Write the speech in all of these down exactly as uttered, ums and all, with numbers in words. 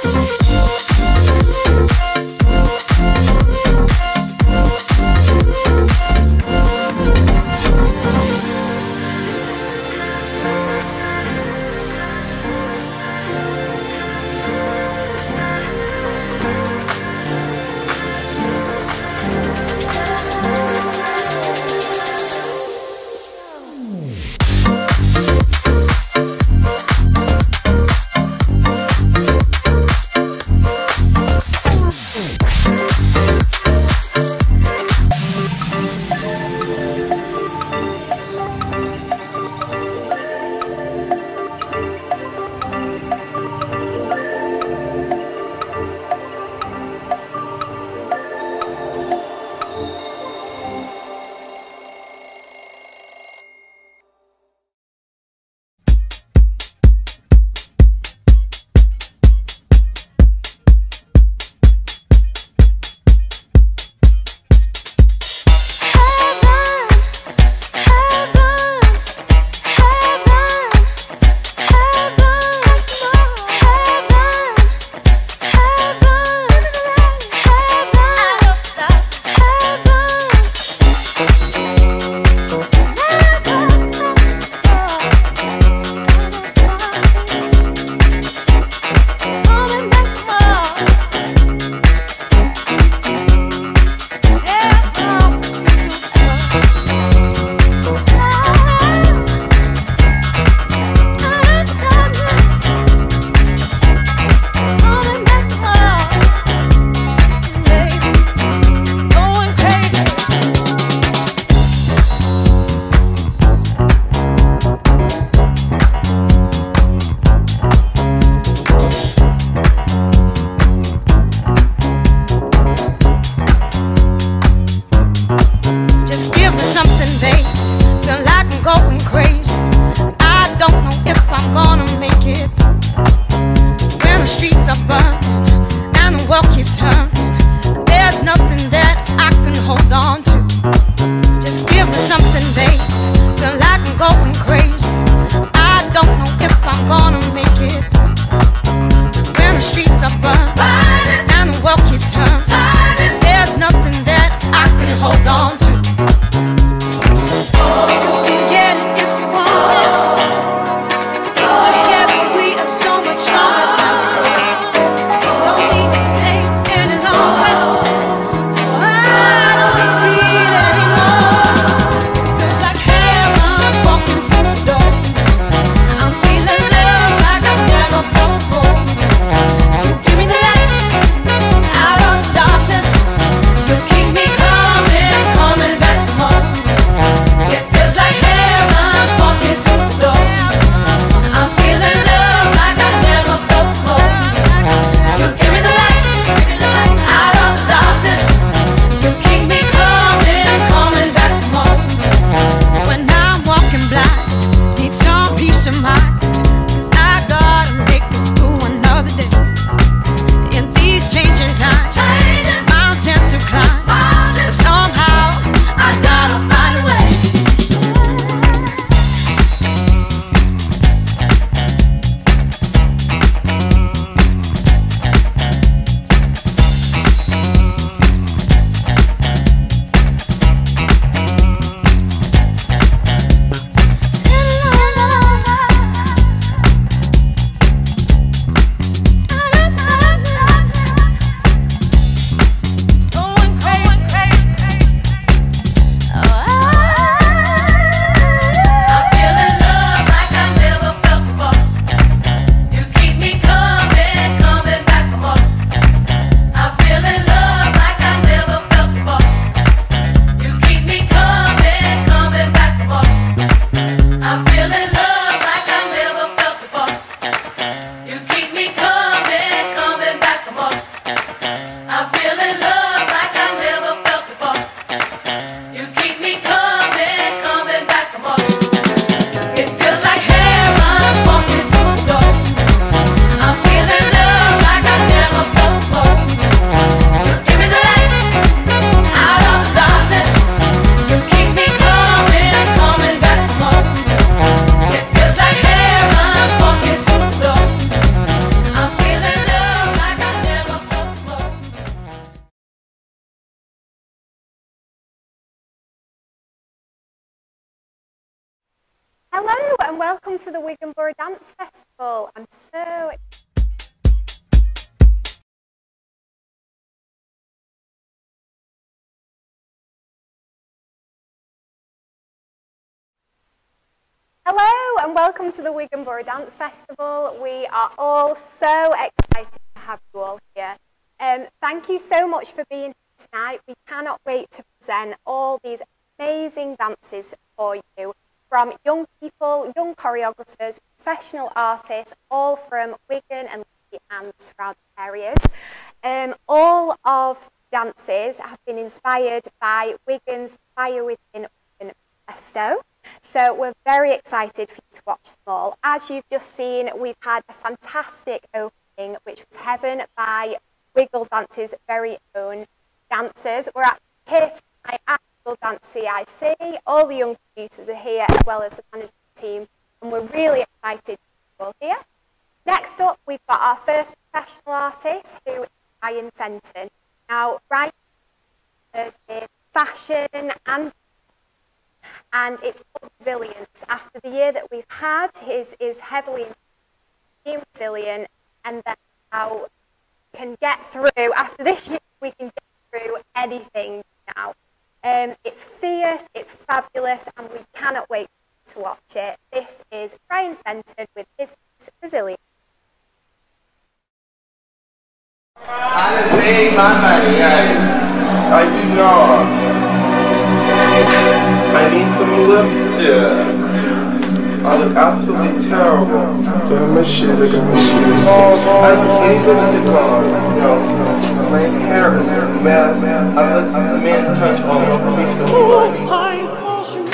Together we are so much stronger. No need to pain and welcome to the Wigan Borough Dance Festival. I'm so excited. Hello and welcome to the Wigan Borough Dance Festival. We are all so excited to have you all here. Um, thank you so much for being here tonight. We cannot wait to present all these amazing dances for you from young people, young choreographers, professional artists, all from Wigan and Leeds and surrounding areas. Um, all of the dances have been inspired by Wigan's Fire Within Wigan manifesto. So we're very excited for you to watch them all. As you've just seen, we've had a fantastic opening, which was Heaven by Wiggle Dance's very own dancers. We're actually here tonight at Wiggle Dance C I C. All the young producers are here, as well as the management team, and we're really excited to be all here. Next up, we've got our first professional artist, who is Ryan Fenton. Now, Ryan is in fashion and and it's called resilience. After the year that we've had, is is heavily being resilient, and then how we can get through. After this year, we can get through anything now. Um, it's fierce, it's fabulous, and we cannot wait to watch it. This is Ryan Fenton with his resilience. I didn't pay my money. I, I do not. I need some lipstick. I look absolutely terrible. Do I miss you? Look, I miss you. I have any lipstick on. No. My hair is a mess. I let this man touch all over me. Oh, high fashion.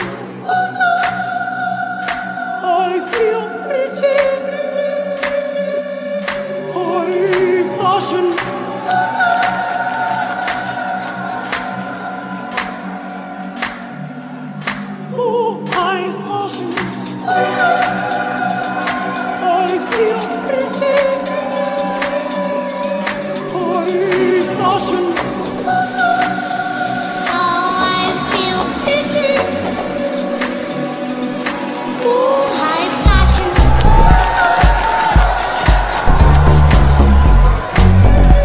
I feel pretty. High fashion. Oh, high fashion. I feel pretty. High fashion. Oh, I feel pretty. Oh, high fashion.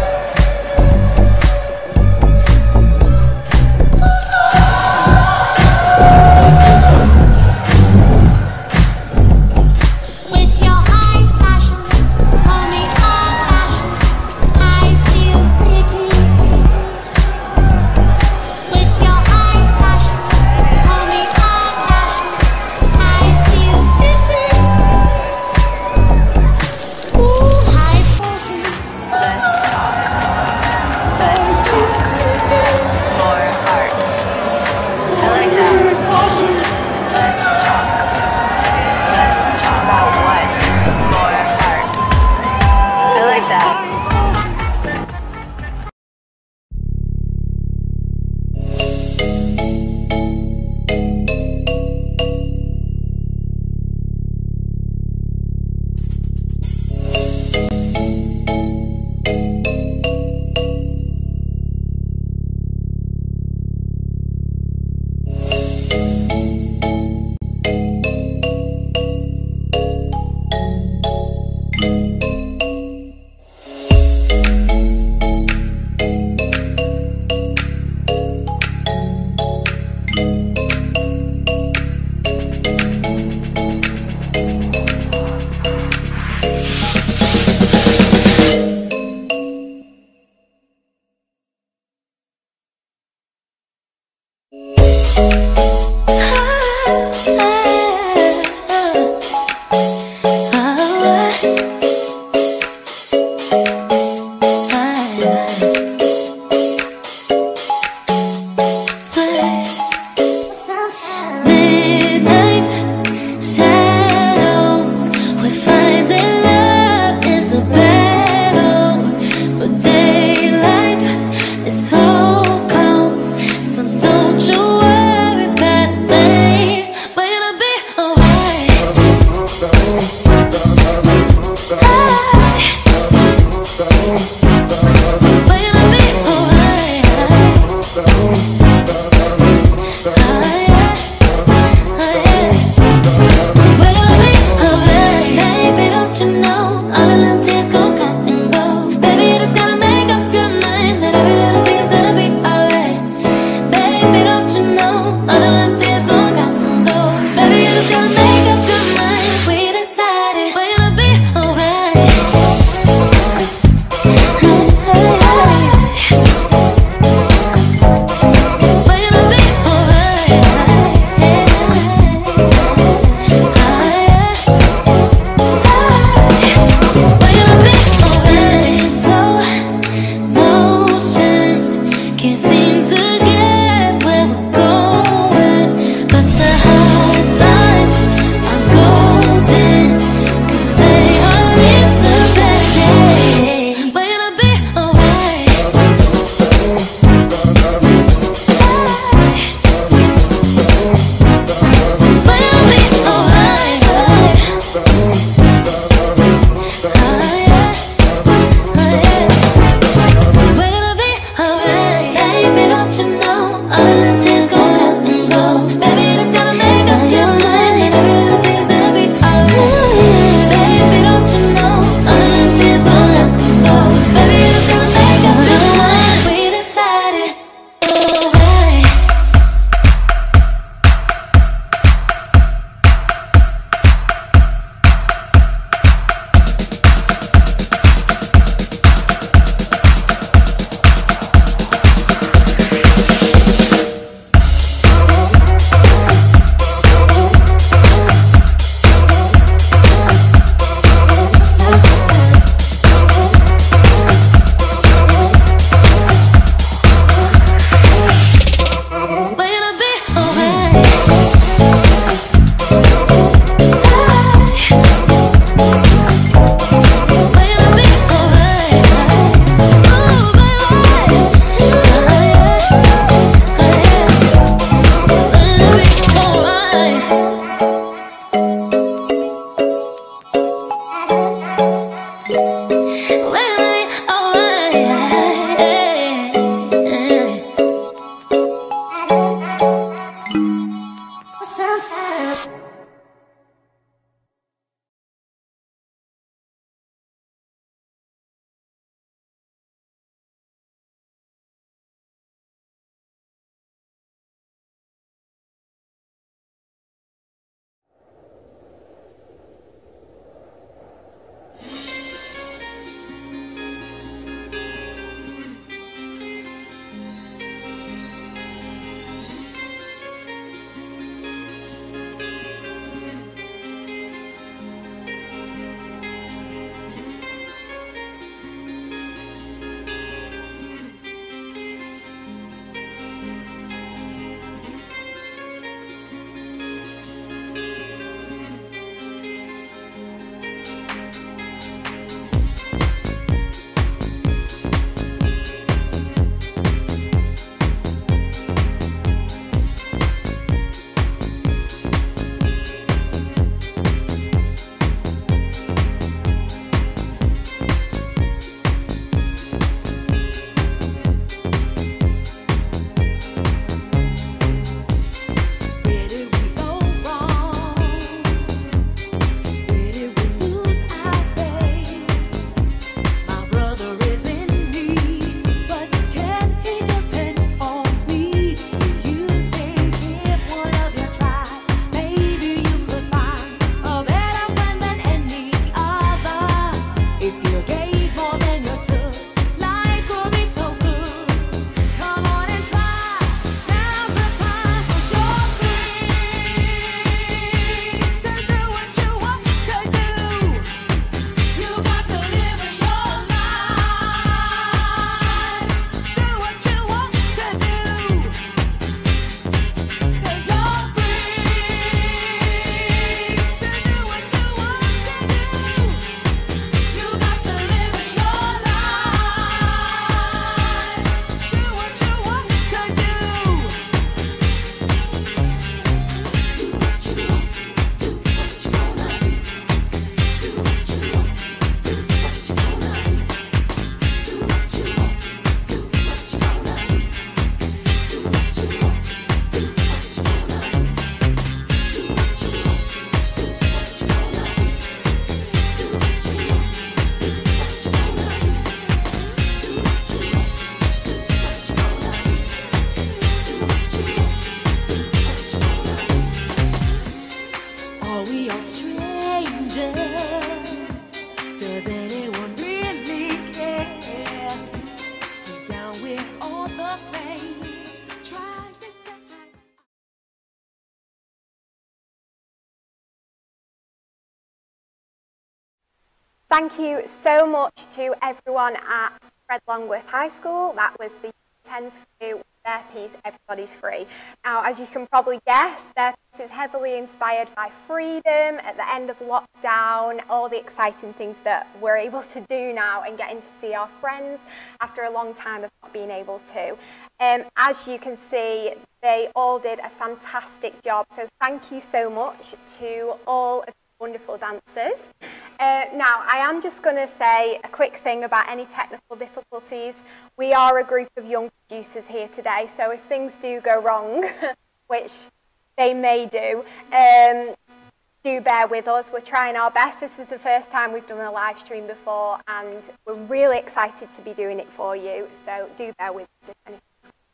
Thank you so much to everyone at Fred Longworth High School. That was the tens for you. Their piece, Everybody's Free. Now, as you can probably guess, their piece is heavily inspired by freedom at the end of lockdown, all the exciting things that we're able to do now and getting to see our friends after a long time of not being able to. Um, as you can see, they all did a fantastic job, so thank you so much to all of the wonderful dancers. Uh, now, I am just going to say a quick thing about any technical difficulties. We are a group of young producers here today, so if things do go wrong, which they may do, um, do bear with us. We're trying our best. This is the first time we've done a live stream before, and we're really excited to be doing it for you, so do bear with us if anything.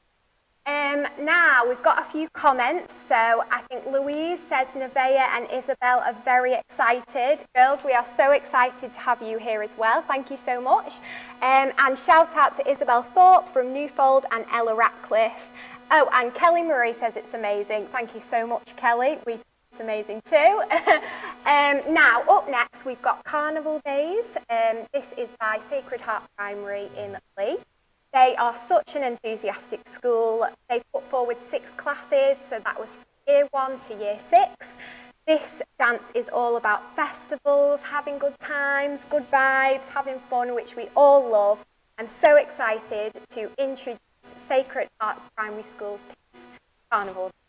Um, now, we've got a few comments. So I think Louise says Nevaeh and Isabel are very excited. Girls, we are so excited to have you here as well. Thank you so much. Um, and shout out to Isabel Thorpe from Newfold and Ella Ratcliffe. Oh, and Kelly Murray says it's amazing. Thank you so much, Kelly. We think it's amazing too. um, now, up next, we've got Carnival Days. Um, this is by Sacred Heart Primary in Lee. They are such an enthusiastic school. They put forward six classes, so that was from year one to year six. This dance is all about festivals, having good times, good vibes, having fun, which we all love. I'm so excited to introduce Sacred Heart Primary School's piece, Carnival Days.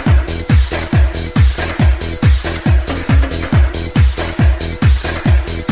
We'll be right back.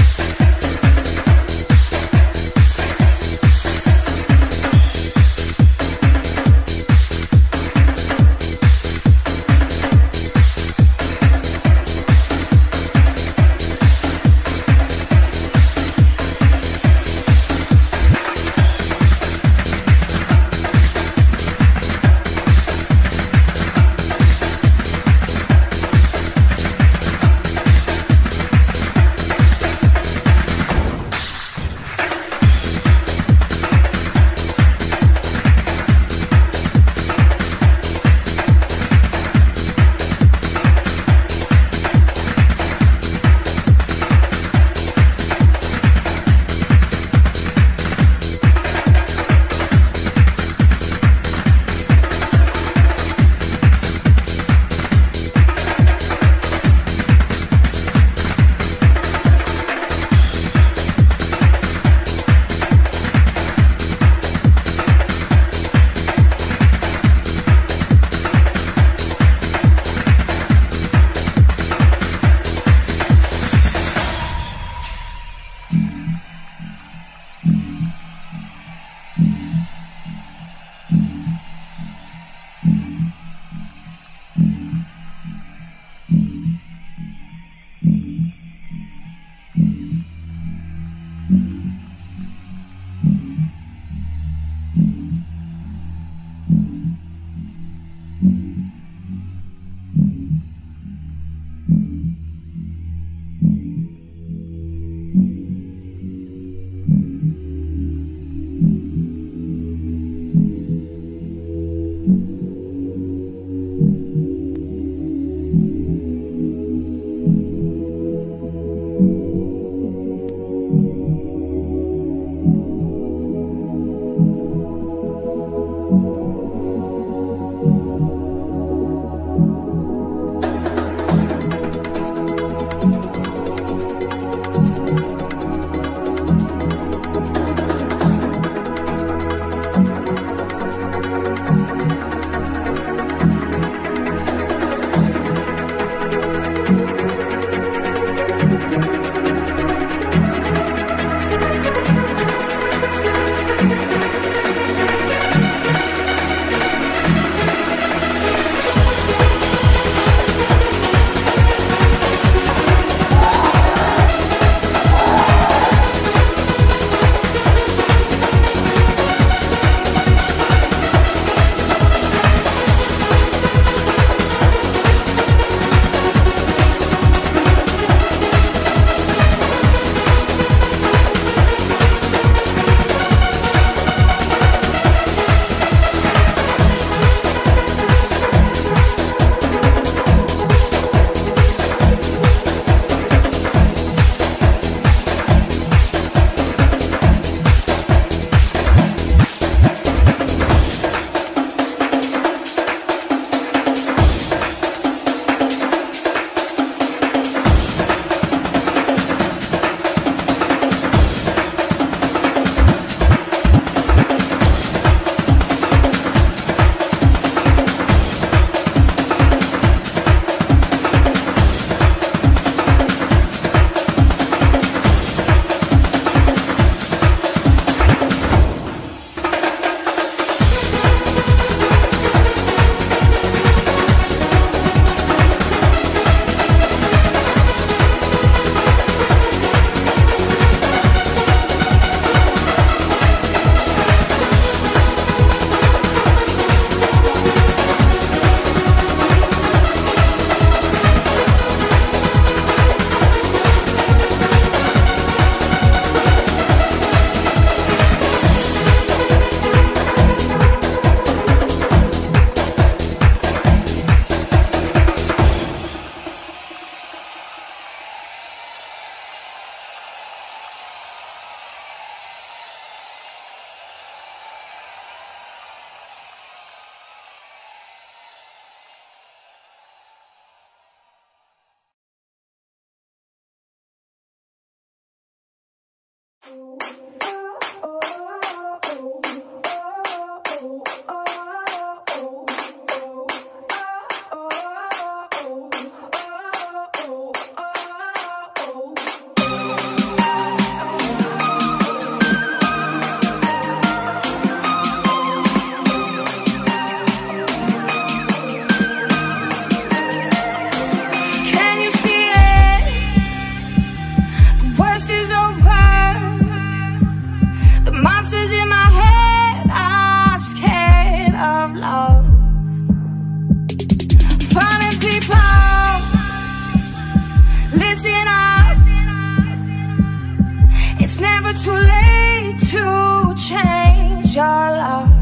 Too late to change your luck.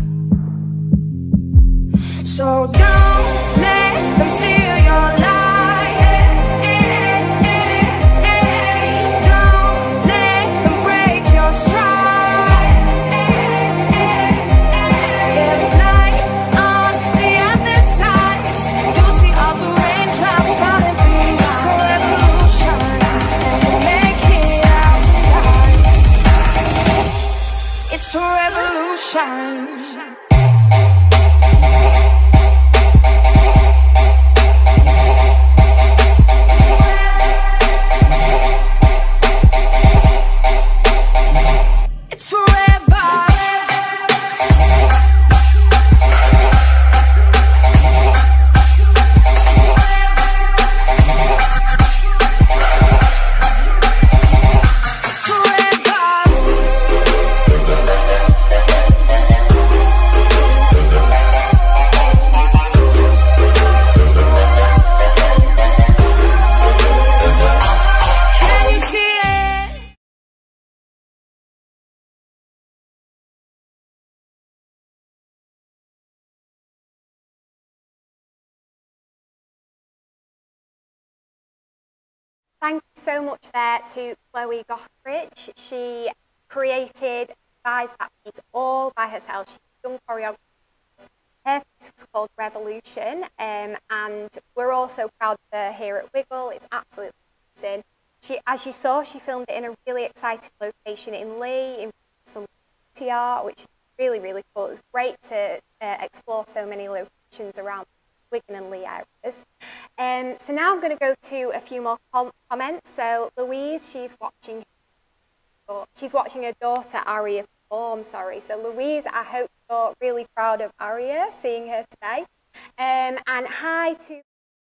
So don't let them steal your life. Don't let them break your stride. There is light on the other side. You'll see all the rain clouds falling through. It's a revolution, and we'll make it out tonight. It's a revolution. Thank you so much there to Chloe Gothridge. She created, devised that piece all by herself. She's a young choreographer. Her piece was called Revolution, um, and we're also proud of her here at Wiggle. It's absolutely amazing. She, as you saw, she filmed it in a really exciting location in Lee, in some city art, which is really, really cool. It was great to uh, explore so many locations around Wigan and Lee areas. Um, so now I'm going to go to a few more com comments. So Louise, she's watching, she's watching her daughter Aria perform. Sorry. So Louise, I hope you're really proud of Aria, seeing her today. Um, and hi to.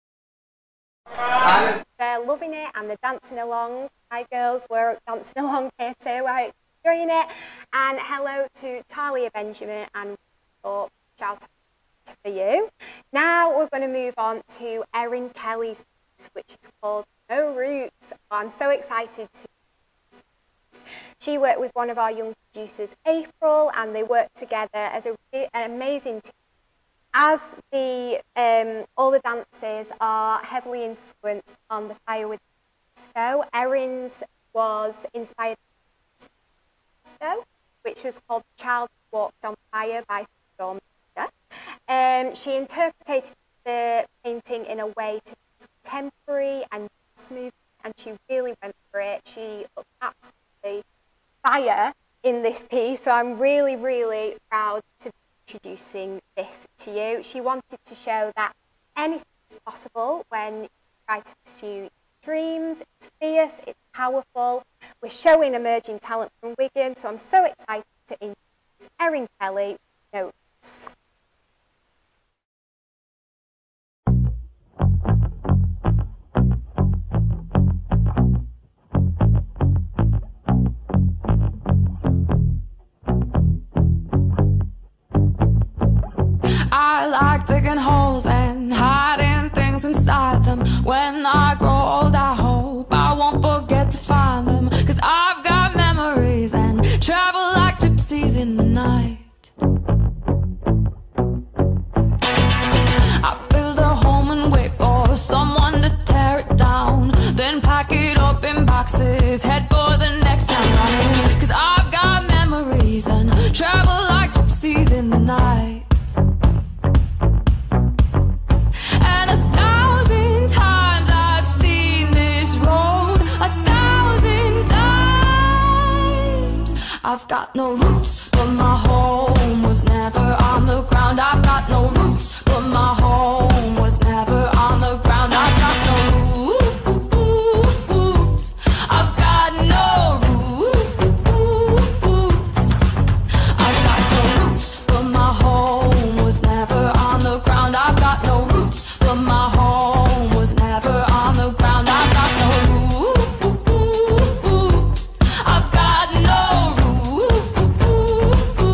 They're loving it and they're dancing along. Hi girls, we're dancing along here too. I hope you're enjoying it. And hello to Talia Benjamin and shout out for you. Now we're going to move on to Erin Kelly's piece, which is called No Roots. I'm so excited to. She worked with one of our young producers, April, and they worked together as a, an amazing team. As the um, all the dances are heavily influenced on the Fire with Pesto, Erin's was inspired by Pesto, which was called Child Walked on Fire by Storm. Um, she interpreted the painting in a way to be contemporary and smooth, and she really went for it. She looked absolutely fire in this piece, so I'm really, really proud to be introducing this to you. She wanted to show that anything is possible when you try to pursue your dreams. It's fierce, it's powerful. We're showing emerging talent from Wigan, so I'm so excited to introduce Erin Kelly. Notes. I like digging holes and hiding things inside them. When I grow old, I hope I won't forget to find them. Cause I've got memories and travel like gypsies in the night. I build a home and wait for someone to tear it down, then pack it up in boxes, head for the next town running. Cause I've got memories and travel like gypsies in the night. got no roots, but my home was never on the ground. I've got no roots, but my home was never on the ground. I've got no roots. I've got no roots. I've got no roots, but my home was never on the ground. I've got no roots, but my home was never on the ground. I've got no roots. I've got no roots.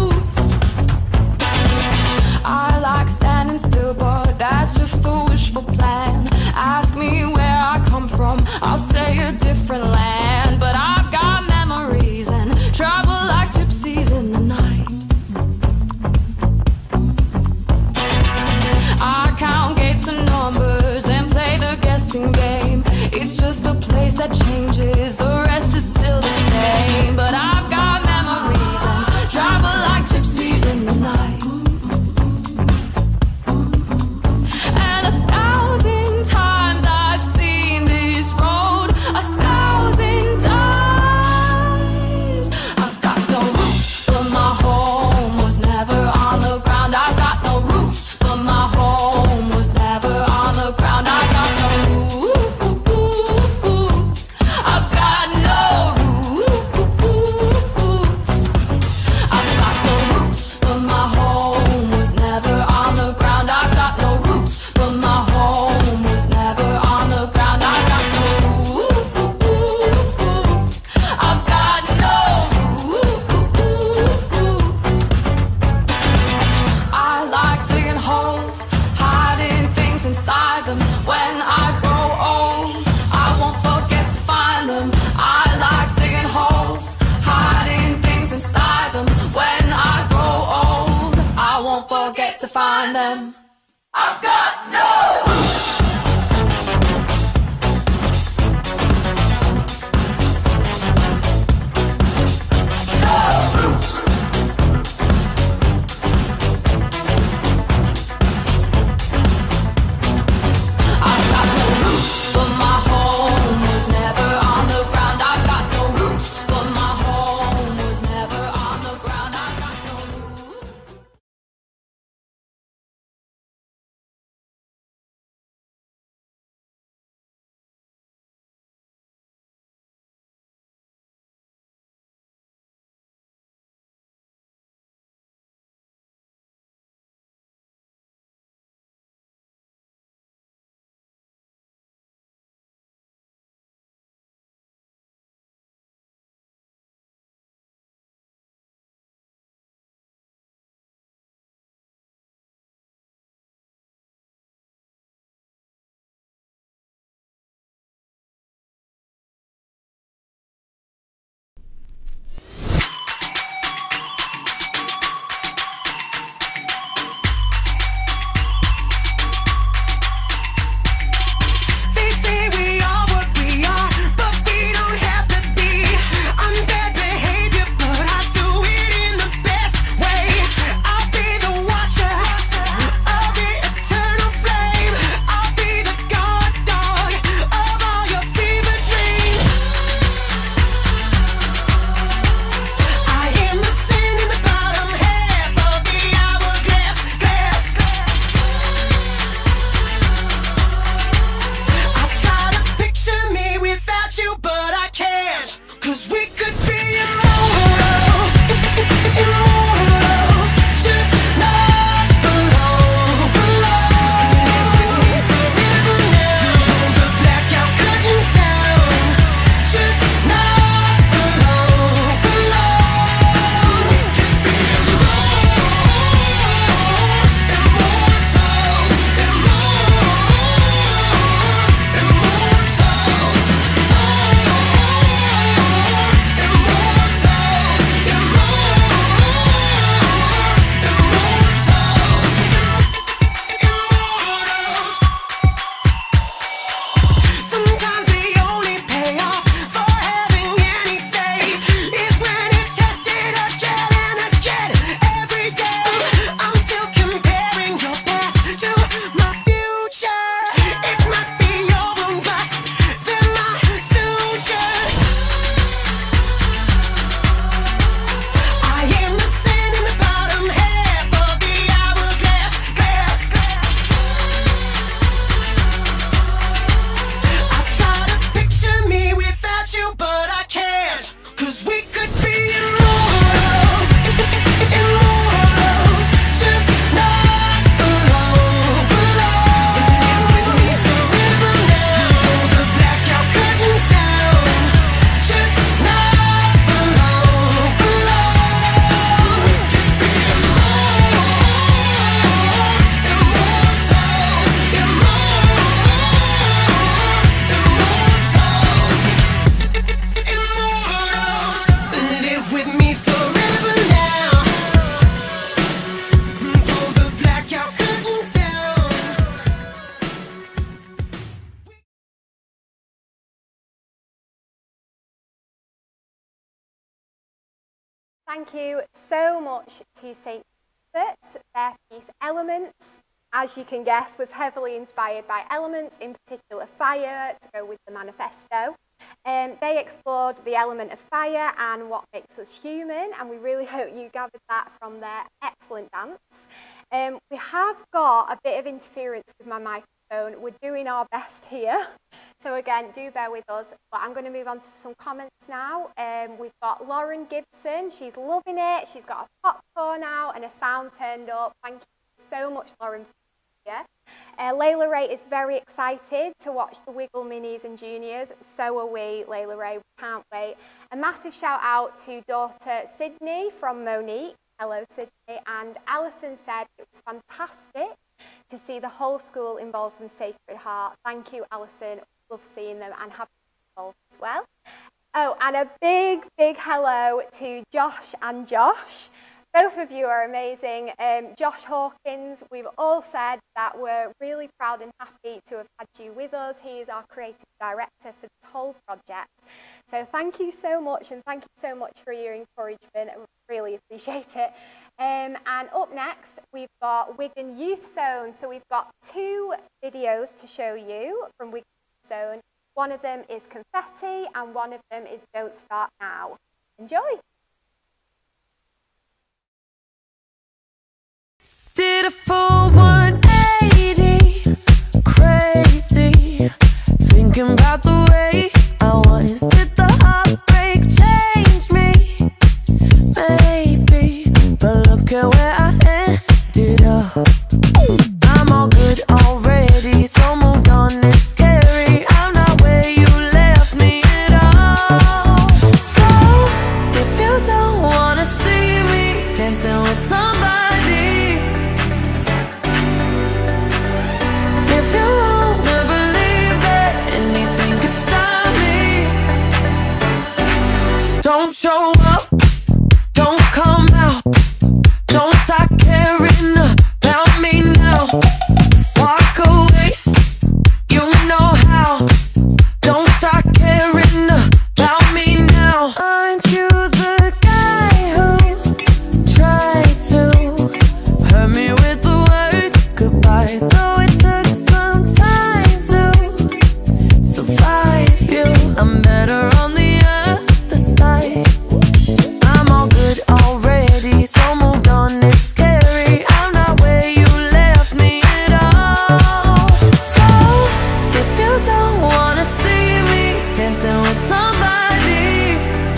Thank you so much to Saint Cuthbert's. Their piece Elements, as you can guess, was heavily inspired by elements, in particular fire, to go with the manifesto. Um, they explored the element of fire and what makes us human, and we really hope you gathered that from their excellent dance. Um, we have got a bit of interference with my microphone. We're doing our best here. So again, do bear with us. But I'm going to move on to some comments now. Um, we've got Lauren Gibson. She's loving it. She's got a popcorn out and a sound turned up. Thank you so much, Lauren. Yeah. Uh, Layla Ray is very excited to watch the Wiggle Minis and Juniors. So are we, Layla Ray. We can't wait. A massive shout out to daughter Sydney from Monique. Hello, Sydney. And Alison said it was fantastic to see the whole school involved from Sacred Heart. Thank you, Alison. Love seeing them and having them involved as well. Oh, and a big, big hello to Josh and Josh. Both of you are amazing. Um, Josh Hawkins, we've all said that we're really proud and happy to have had you with us. He is our creative director for the whole project. So thank you so much, and thank you so much for your encouragement. I really appreciate it. Um, and up next, we've got Wigan Youth Zone. So we've got two videos to show you from Wigan Youth Zone. One of them is Confetti, and one of them is Don't Start Now. Enjoy. Did a full one eighty, crazy, thinking about the way I was. Did the heartbreak change me? Maybe, but look at where I ended up. I'm all good already, so moved on, it's scary. I'm not where you left me at all. So, if you don't wanna see me dancing with somebody, don't show up, don't come out, don't start caring about me now. Walk away, you know how. Don't start caring about me now. Aren't you the guy who tried to hurt me with the word goodbye? Though it took some time to survive you, I'm better on the other side. I'm all good already, so moved on, it's scary. I'm not where you left me at all. So, if you don't wanna see me dancing with somebody,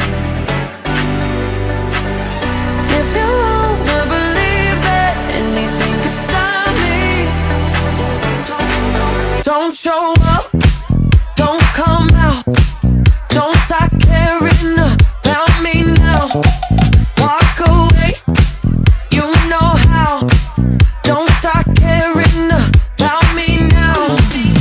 if you wanna believe that anything could stop me, don't show up, don't come out, don't start caring about me now. Walk away, you know how. Don't start caring about me now.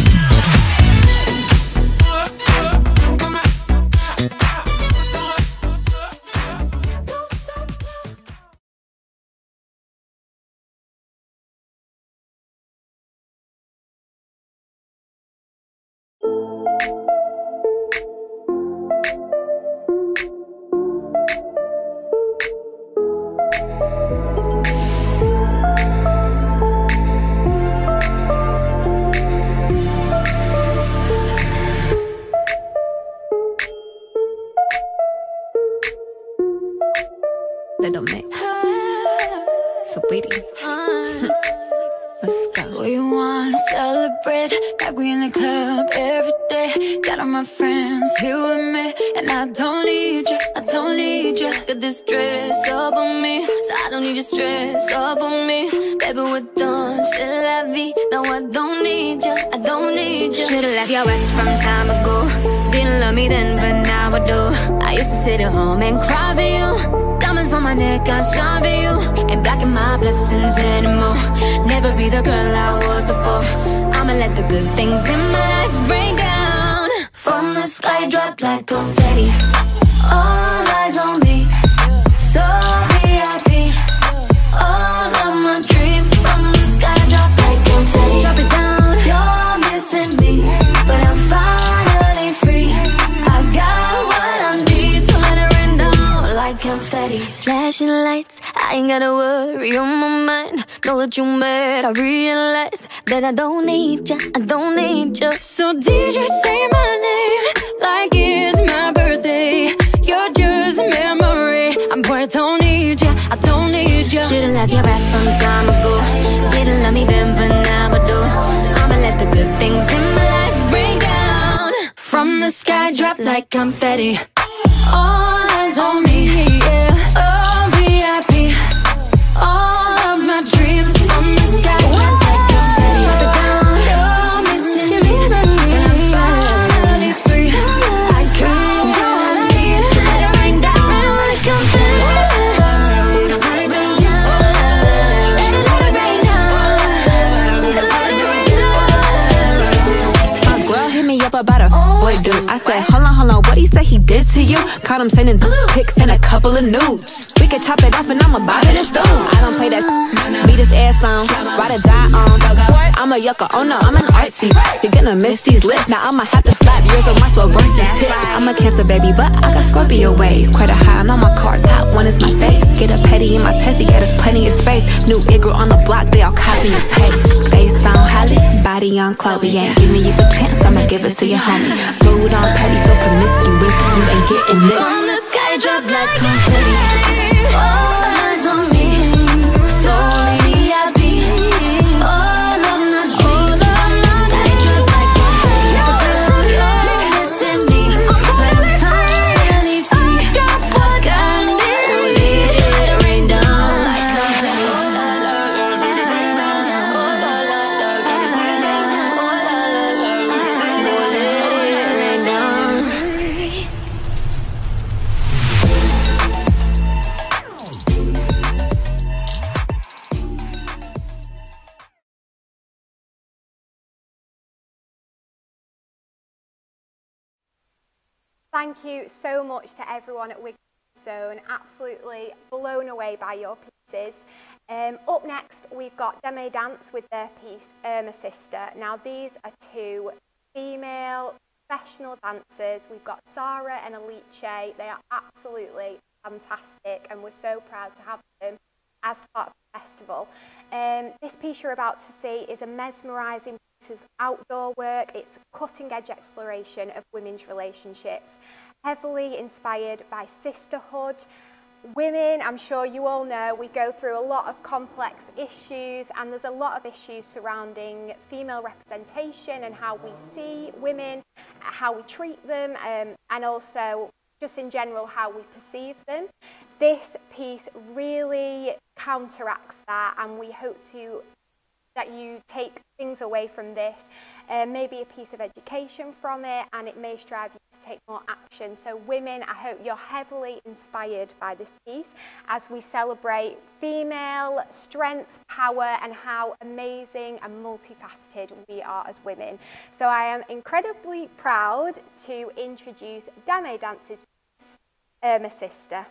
Little mix. So pretty. Let's go. We wanna celebrate like we in the club every day. Got all my friends here with me, and I don't need you, I don't need you. Got this dress up on me, so I don't need your stress up on me. Baby, we're done, c'est la vie. No, I don't need you, I don't need you. Should've left your ass from time ago. Didn't love me then, but now I do. I used to sit at home and cry for you. Diamonds on my neck, I shine for you. Ain't blocking my blessings anymore. Never be the girl I was before. I'ma let the good things in my life break down. From the sky, drop like confetti. All eyes on me, so V I P. All of my dreams from the sky, drop like confetti. Drop it down, you're missing me, but I'm finally free. I got what I need to let it rain down like confetti. Flag flashing lights, I ain't gotta worry on my mind. Know what you meant, I realize that I don't need ya, I don't need ya. So D J say my name like it's my birthday. You're just a memory, I'm boy, I don't need ya, I don't need ya. Should've left your ass from time ago. Didn't love me then, but now I do. I'ma let the good things in my life rain down from the sky, drop like confetti. All eyes on me, yeah. Oh, V I P. All of my dreams from the sky, drop like confetti. You're missing me, and I'm finally free. I can't go on me. Let it rain down like confetti. Let it rain down. Let it rain down. Let it rain down. My girl hit me up about a boy dude. I said, hold on, hold on, what he say he did to you? Caught him sending pics and a couple of nudes. We could chop it off and I'ma bob it and stew. I don't play that, beat his ass on, ride or die on. I'm a yucca, oh no, I'm an artsy. You're gonna miss these lips, now I'ma have to slap yours on my subversive tips. I'm a Cancer baby, but I got Scorpio ways. Quite a high on all my cards, top one is my face. Get a petty in my testy, yeah, there's plenty of space. New Igor on the block, they all copy and paste. Face on Holly, body on Chloe. Ain't give me you the chance, I'ma give it to your homie. Mood on petty, so promiscuous, you ain't getting this. From the sky, drop like confetti. All eyes on me, so V I P. All of my dreams from the sky, drop like confetti. You're missing me, but I'm finally free. I got it, let it rain down like confetti. Oh la la la, let it rain down. Oh la la la, let it rain down. Oh la la la, let it rain down. Thank you so much to everyone at Wigan Borough. Absolutely blown away by your pieces. Um, up next, we've got Deme Dance with their piece, Irma Sister. Now, these are two female professional dancers. We've got Sarah and Alice. They are absolutely fantastic, and we're so proud to have them as part of the festival. Um, this piece you're about to see is a mesmerising piece of outdoor work. It's a cutting-edge exploration of women's relationships, heavily inspired by sisterhood. Women, I'm sure you all know, we go through a lot of complex issues, and there's a lot of issues surrounding female representation and how we see women, how we treat them, um, and also just in general how we perceive them. This piece really counteracts that, and we hope to that you take things away from this, uh, maybe a piece of education from it, and it may strive you to take more action. So women, I hope you're heavily inspired by this piece as we celebrate female strength, power, and how amazing and multifaceted we are as women. So I am incredibly proud to introduce Deme Dance's piece, Irma Sister.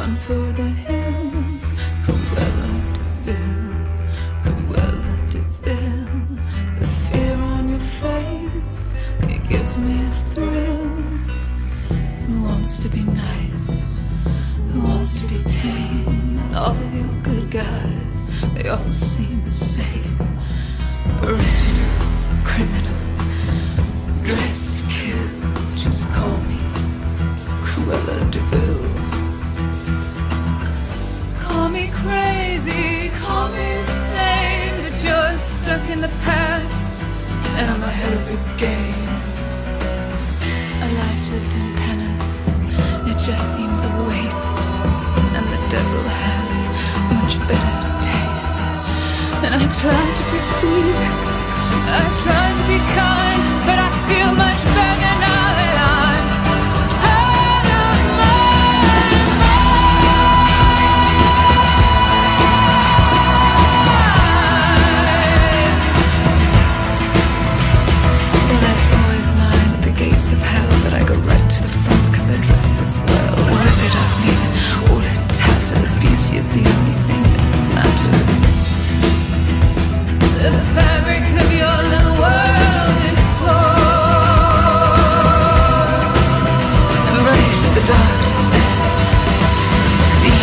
run through the hills. Cruella de Vil, Cruella de Vil. The fear on your face, it gives me a thrill. Who wants to be nice? Who wants to be tame? And all of your good guys, they all seem the same. Original, criminal, dressed to kill. Just call me Cruella de Vil. Call me crazy, call me insane, but you're stuck in the past, and I'm ahead of your game. A life lived in penance, it just seems a waste, and the devil has much better taste. And I try to be sweet, I try to be kind, but I feel much better now that I'm out of my mind. Well, there's always a line at the gates of hell, but I go right to the front cause I dress this well. Rip it up, leave it all in tatters. Beauty is the only thing that matters. The fabric of your little world is torn. Embrace the darkness and be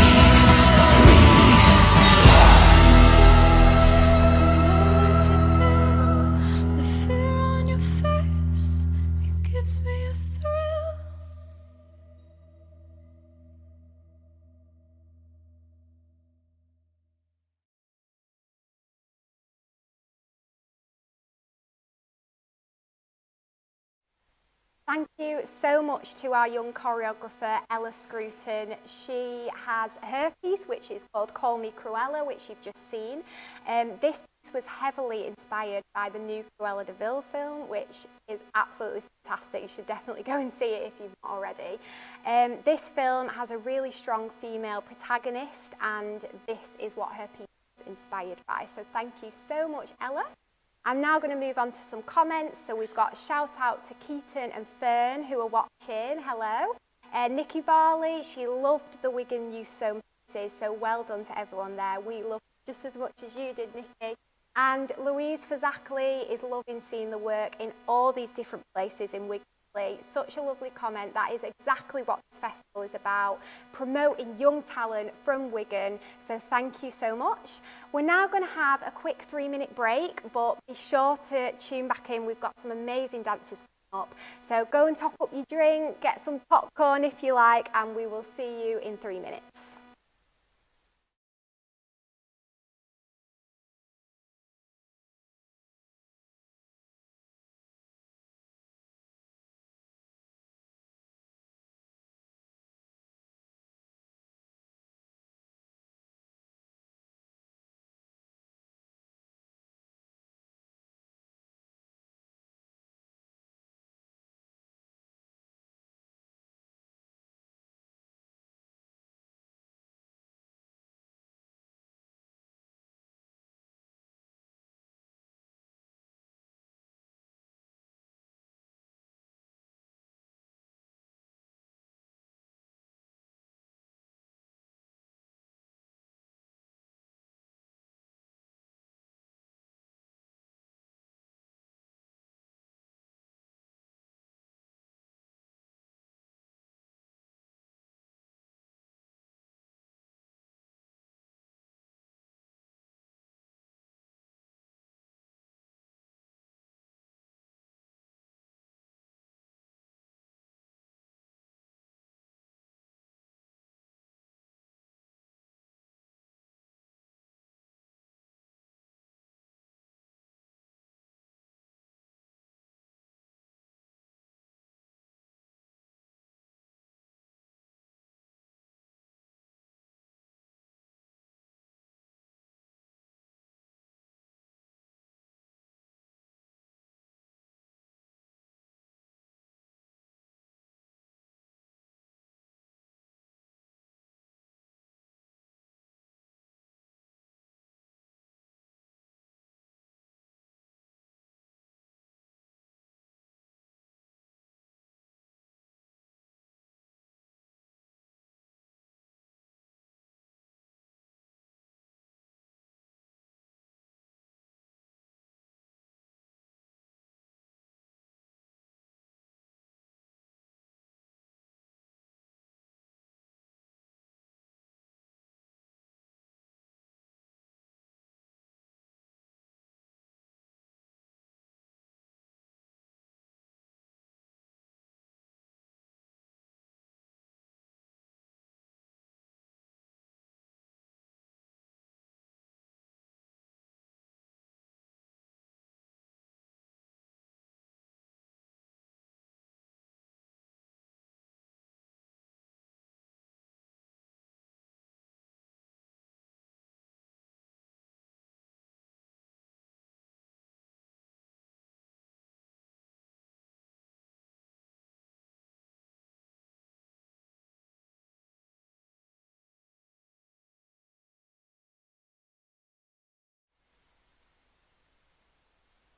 free. The fear on your face, it gives me a thrill. Thank you so much to our young choreographer, Ella Scruton. She has her piece, which is called Call Me Cruella, which you've just seen. Um, this piece was heavily inspired by the new Cruella de Vil film, which is absolutely fantastic. You should definitely go and see it if you've not already. Um, this film has a really strong female protagonist, and this is what her piece is inspired by. So thank you so much, Ella. I'm now going to move on to some comments. So we've got a shout out to Keaton and Fern who are watching. Hello. Uh, Nikki Varley, she loved the Wigan Youth Zone pieces, so well done to everyone there. We loved it just as much as you did, Nikki. And Louise Fazakli is loving seeing the work in all these different places in Wigan. Such a lovely comment. That is exactly what this festival is about, promoting young talent from Wigan. So thank you so much. We're now going to have a quick three minute break, but be sure to tune back in. We've got some amazing dances coming up. So go and top up your drink, get some popcorn if you like, and we will see you in three minutes.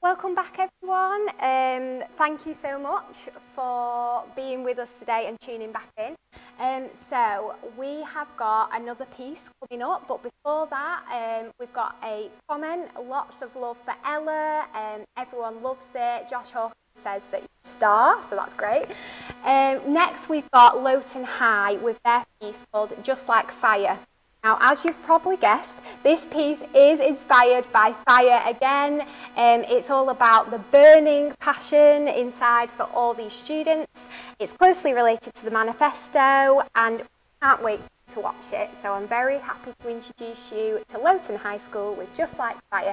Welcome back, everyone. Um, thank you so much for being with us today and tuning back in. Um, so we have got another piece coming up, but before that, um, we've got a comment. Lots of love for Ella. Um, everyone loves it. Josh Hawkins says that you're a star, so that's great. Um, next, we've got Lowton High with their piece called Just Like Fire. Now, as you've probably guessed, this piece is inspired by fire again. Um, it's all about the burning passion inside for all these students. It's closely related to the manifesto, and can't wait to watch it. So I'm very happy to introduce you to Lowton High School with Just Like Fire.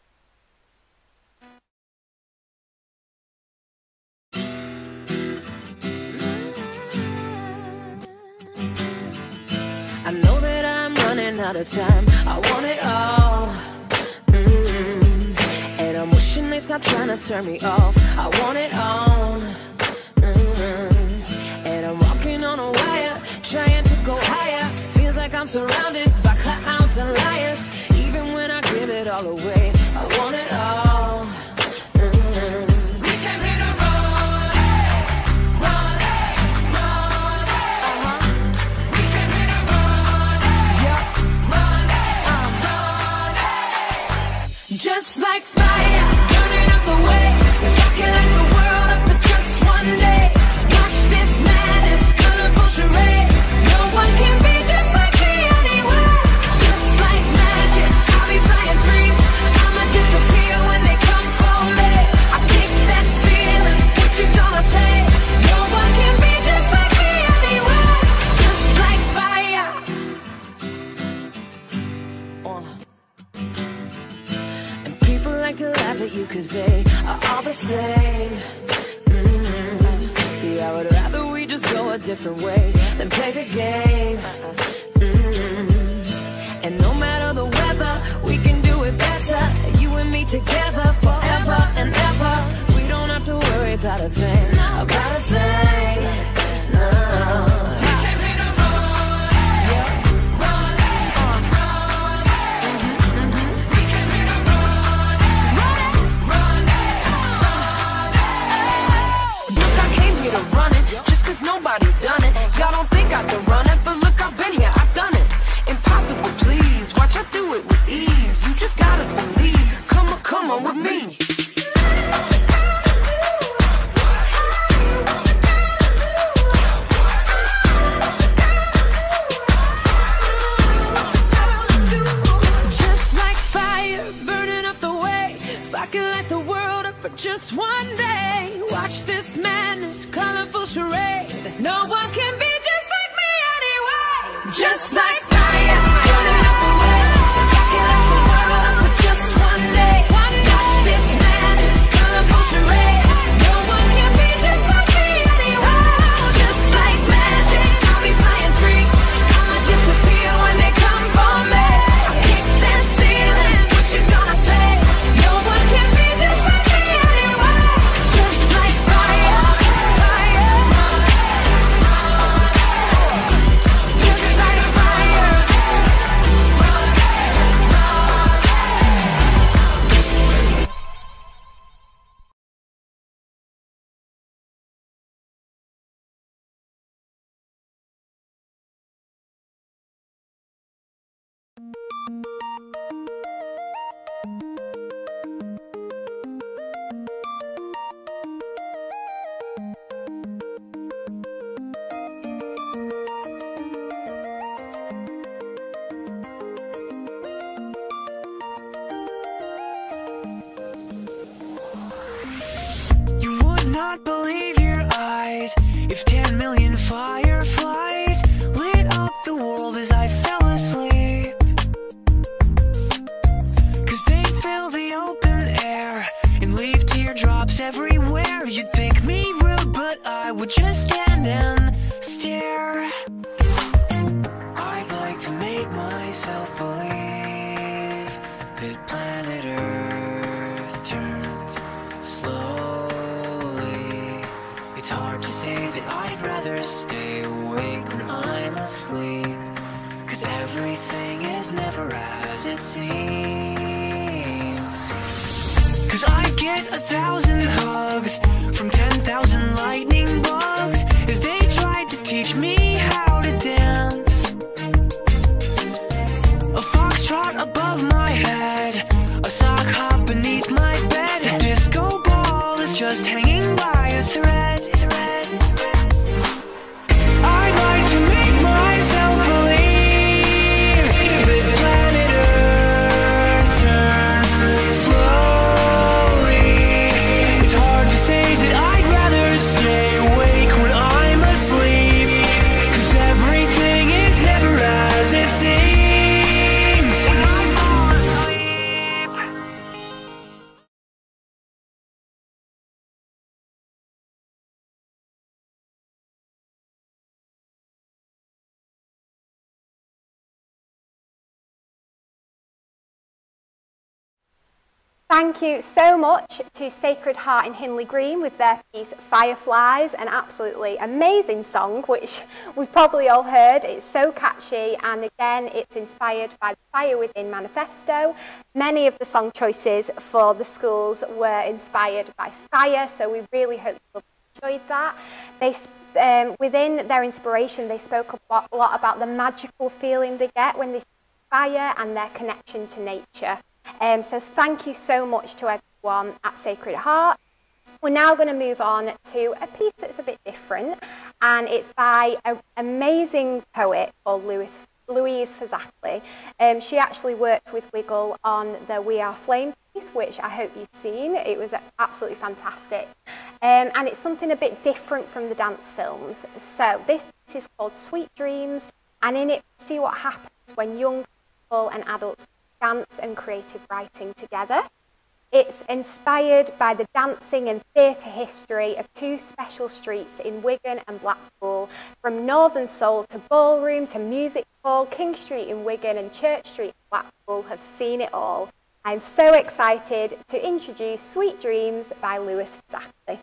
I know that I'm running out of time. I want it all. Mm-hmm. And I'm wishing they stop trying to turn me off. I want it all. Mm-hmm. And I'm walking on a wire, trying to go higher. Feels like I'm surrounded by clowns and liars. Even when I give it all away, I want it all. Mm-hmm. We came here to run, run, run. Uh-huh. We came here to run, yeah, run, uh, run. Just like fire, burning up the way. If I can light the world up for just one day, watch this madness, colorful charade. No one can be just like me anywhere. Just like magic, I'll be flying free. I'ma disappear when they come for me. I kick that ceiling, what you gonna say? No one can be just like me anywhere. Just like fire. Uh. And people like to laugh at you cause they are all the same. Mm-hmm. See, I would rather we just go a different way than play the game. Mm-hmm. And no matter the weather, we can do it better. You and me together forever and ever. We don't have to worry about a thing, about a thing. No. We came here to run, yeah, run, uh, run. Mm-hmm, mm-hmm. We came here to run, run, run, run. Look, I came here to run it, just cause nobody's done it. Y'all don't think I can run it, but look, I've been here, I've done it. Impossible, please, watch I do it with ease. You just gotta believe, come on, come on with me. Just like fire, burning up the way. If I can light the world up for just one day, watch this madness, colorful charade. No one can be just like me anyway. Just like fire, burning up the way. If I can light the world up for just one day, watch this madness, colorful charade. No one can be just like me anyway. Just like magic, I'll be flying free. I'ma disappear when they come for me. I kick that ceiling, what you gonna say? No one can be just like me anyway. Just like fire, fire. Just like fire. You would not believe your eyes if ten million fireflies lit up the world as I fell asleep. Cause they fill the open air and leave teardrops everywhere. You'd think me rude, but I would just stand and stare. I'd like to make myself believe that planet Earth turns slowly. It's hard to say that I'd rather stay awake when I'm asleep, cause everything is never as it seems. Cause I get a thousand hugs from ten thousand lightning bugs as they tried to teach me how to dance. A foxtrot above my head, a sock hop beneath my bed, a disco ball is just hanging by a thread. I like to make myself believe that planet Earth turns slowly. It's hard to say that I'd rather stay awake when I'm asleep, cause everything is never as it seems. Thank you so much to Sacred Heart in Hindley Green with their piece Fireflies, an absolutely amazing song which we've probably all heard. It's so catchy, and again it's inspired by the Fire Within manifesto. Many of the song choices for the schools were inspired by fire, so we really hope you've enjoyed that. They um, within their inspiration they spoke a lot, a lot about the magical feeling they get when they see fire and their connection to nature. Um, so thank you so much to everyone at Sacred Heart. We're now going to move on to a piece that's a bit different, and it's by an amazing poet called Louis, Louise Fazackley. Um, she actually worked with Wiggle on the We Are Flame piece, which I hope you've seen. It was absolutely fantastic. Um, and it's something a bit different from the dance films. So this piece is called Sweet Dreams, and in it we see what happens when young people and adults dance and creative writing together. It's inspired by the dancing and theatre history of two special streets in Wigan and Blackpool, from Northern Soul to Ballroom to Music Hall. King Street in Wigan and Church Street in Blackpool have seen it all. I'm so excited to introduce Sweet Dreams by Louis Fazackley.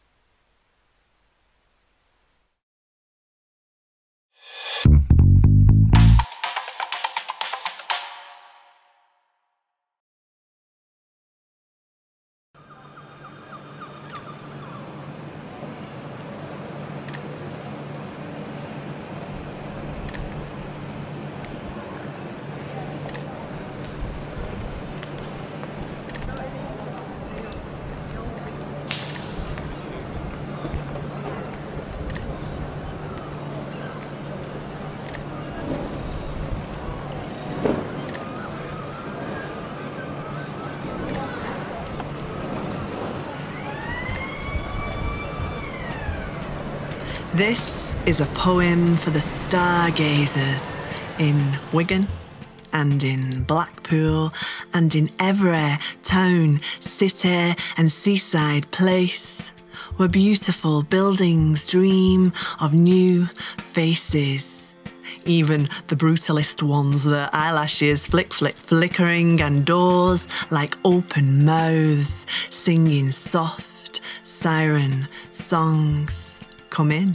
This is a poem for the stargazers in Wigan and in Blackpool and in every town, city and seaside place where beautiful buildings dream of new faces. Even the brutalist ones, their eyelashes flick flick flickering and doors like open mouths singing soft siren songs. Come in.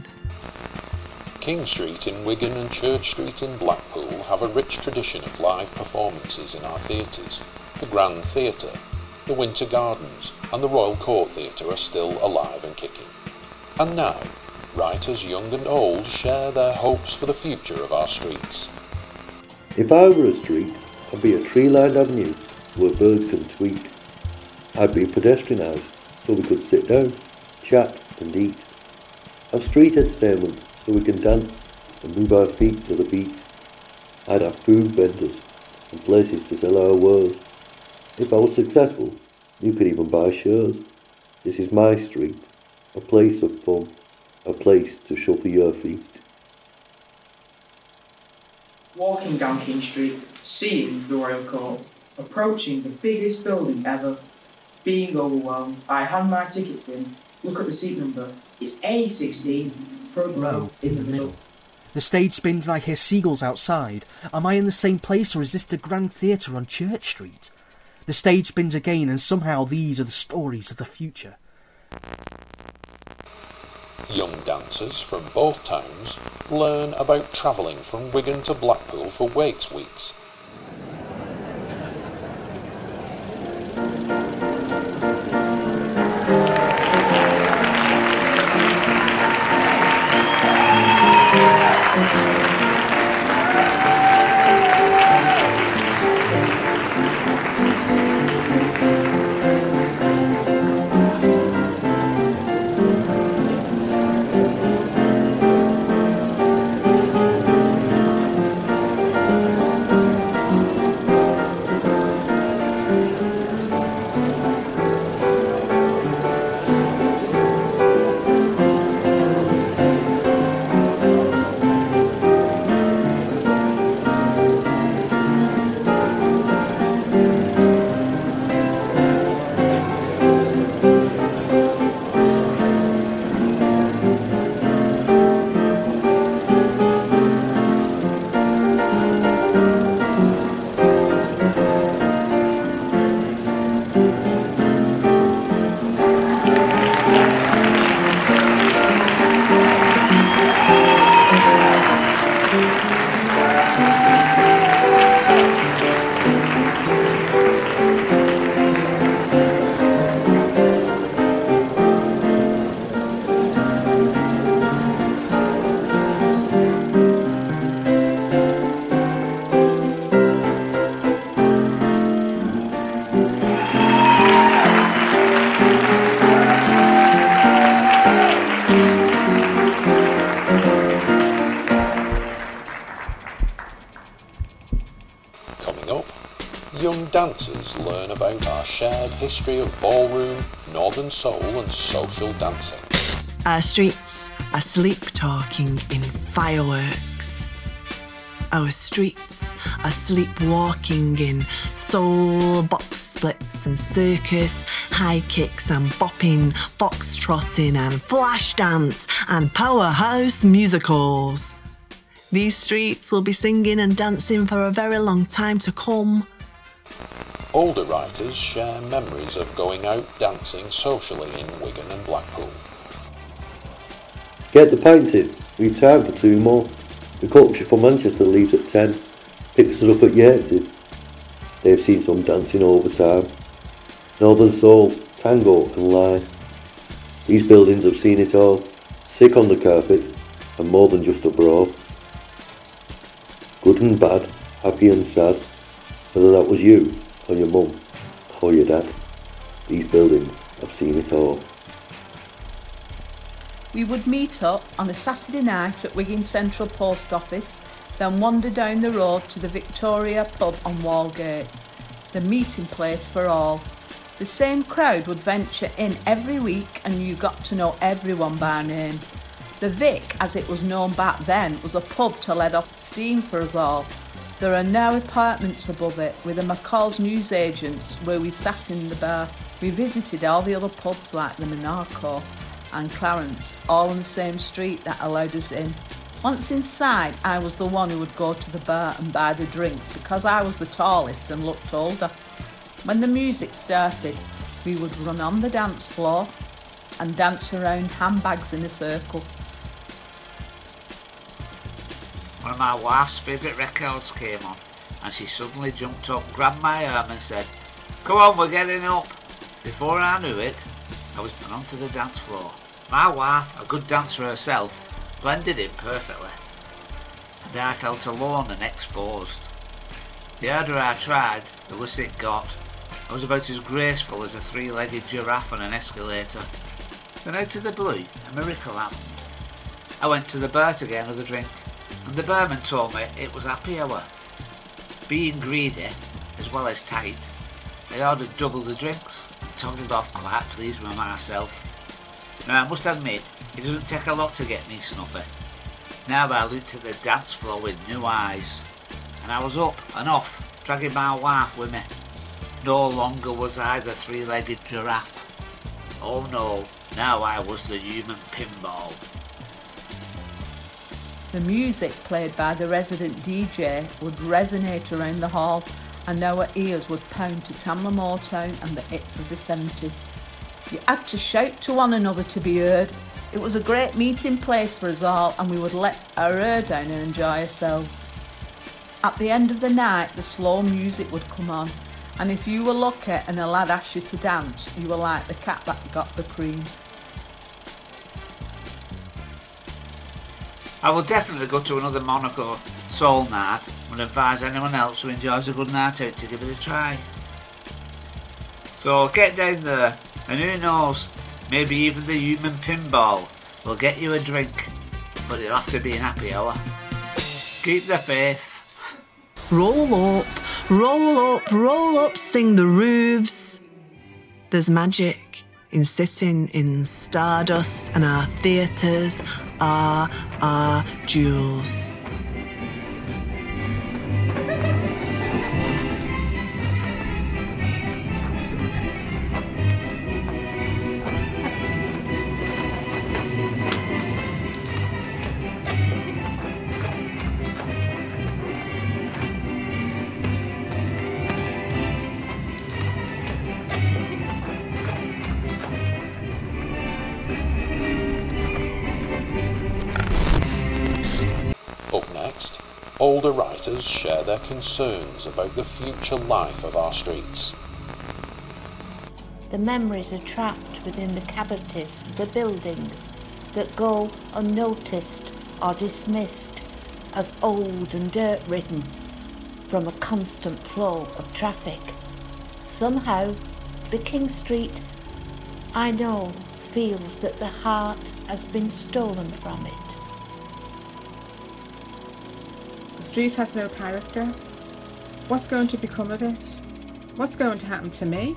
King Street in Wigan and Church Street in Blackpool have a rich tradition of live performances in our theatres. The Grand Theatre, the Winter Gardens and the Royal Court Theatre are still alive and kicking. And now, writers young and old share their hopes for the future of our streets. If I were a street, I'd be a tree-lined avenue where birds can tweet. I'd be a pedestrian house so we could sit down, chat and eat. Have street entertainment so we can dance and move our feet to the beat. I'd have food vendors and places to sell our wares. If I was successful, you could even buy shares. This is my street, a place of fun, a place to shuffle your feet. Walking down King Street, seeing the Royal Court, approaching the biggest building ever, being overwhelmed. I hand my tickets in, look at the seat number, it's A sixteen, front row, in the middle. The stage spins and I hear seagulls outside. Am I in the same place, or is this the Grand Theatre on Church Street? The stage spins again, and somehow these are the stories of the future. Young dancers from both towns learn about travelling from Wigan to Blackpool for Wakes Weeks. Dancers learn about our shared history of ballroom, northern soul and social dancing. Our streets are sleep-talking in fireworks. Our streets are sleepwalking in soul box splits and circus, high kicks and bopping, foxtrotting and flash dance and powerhouse musicals. These streets will be singing and dancing for a very long time to come. Older writers share memories of going out dancing socially in Wigan and Blackpool. Get the pint in, we've time for two more. The coach from Manchester leaves at ten, picks us up at Yates's. They've seen some dancing over time. Northern soul, tango and line. These buildings have seen it all, sick on the carpet and more than just a brawl. Good and bad, happy and sad, whether that was you or your mum or your dad. These buildings have seen it all. We would meet up on a Saturday night at Wigan Central Post Office, then wander down the road to the Victoria pub on Wallgate, the meeting place for all. The same crowd would venture in every week and you got to know everyone by name. The Vic, as it was known back then, was a pub to let off steam for us all. There are now apartments above it with the McCall's newsagents where we sat in the bar. We visited all the other pubs like the Monaco and Clarence, all on the same street that allowed us in. Once inside, I was the one who would go to the bar and buy the drinks because I was the tallest and looked older. When the music started, we would run on the dance floor and dance around handbags in a circle. One of my wife's favourite records came on and she suddenly jumped up, grabbed my arm and said, "Come on, we're getting up." Before I knew it, I was put onto the dance floor. My wife, a good dancer herself, blended in perfectly, and I felt alone and exposed. The harder I tried, the worse it got. I was about as graceful as a three-legged giraffe on an escalator. Then out of the blue, a miracle happened. I went to the bar to get another drink, and the barman told me it was happy hour. Being greedy, as well as tight, I ordered double the drinks, and toggled off quite pleased with myself. Now I must admit, it doesn't take a lot to get me snuffy. Now I looked at the dance floor with new eyes, and I was up and off, dragging my wife with me. No longer was I the three-legged giraffe. Oh no, now I was the human pinball. The music played by the resident D J would resonate around the hall, and our ears would pound to Tamla Motown and the hits of the seventies. You had to shout to one another to be heard. It was a great meeting place for us all, and we would let our hair down and enjoy ourselves. At the end of the night, the slow music would come on, and if you were lucky and a lad asked you to dance, you were like the cat that got the cream. I will definitely go to another Monaco soul night and advise anyone else who enjoys a good night out to give it a try. So get down there, and who knows, maybe even the human pinball will get you a drink, but it'll have to be an happy hour. Keep the faith. Roll up, roll up, roll up, sing the roofs. There's magic in sitting in stardust, and our theatres are our jewels. older writers share their concerns about the future life of our streets. The memories are trapped within the cavities of the buildings that go unnoticed or dismissed as old and dirt-ridden from a constant flow of traffic. Somehow, the King Street, I know, feels that the heart has been stolen from it. The street has no character. What's going to become of it? What's going to happen to me?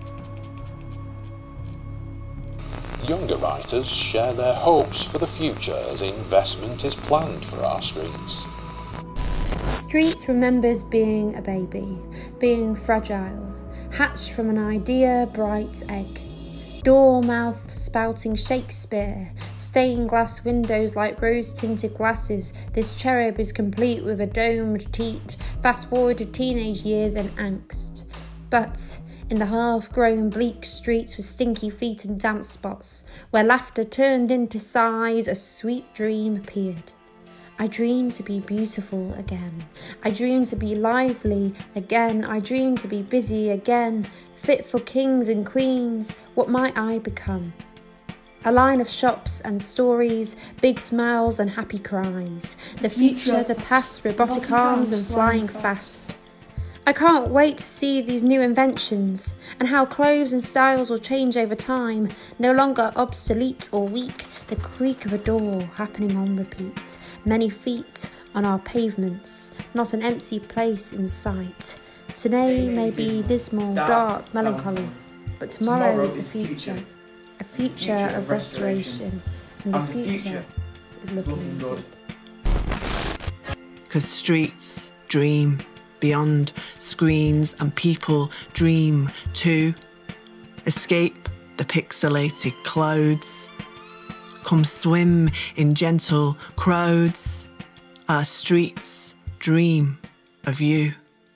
Younger writers share their hopes for the future as investment is planned for our streets. Street remembers being a baby, being fragile, hatched from an idea bright egg. Door mouth spouting Shakespeare, stained glass windows like rose-tinted glasses. This cherub is complete with a domed teat. Fast forward to teenage years and angst. But in the half-grown bleak streets with stinky feet and damp spots, where laughter turned into sighs, a sweet dream appeared. I dream to be beautiful again. I dream to be lively again. I dream to be busy again. Fit for kings and queens, what might I become? A line of shops and stories, big smiles and happy cries. The future, the past, robotic arms and flying fast. I can't wait to see these new inventions and how clothes and styles will change over time, no longer obsolete or weak. The creak of a door happening on repeat, many feet on our pavements, not an empty place in sight. Today may be dismal, dark, melancholy, but tomorrow is the future, a future of restoration, and the future is looking good. Because streets dream beyond screens and people dream too. Escape the pixelated clothes. Come swim in gentle crowds. Our streets dream of you.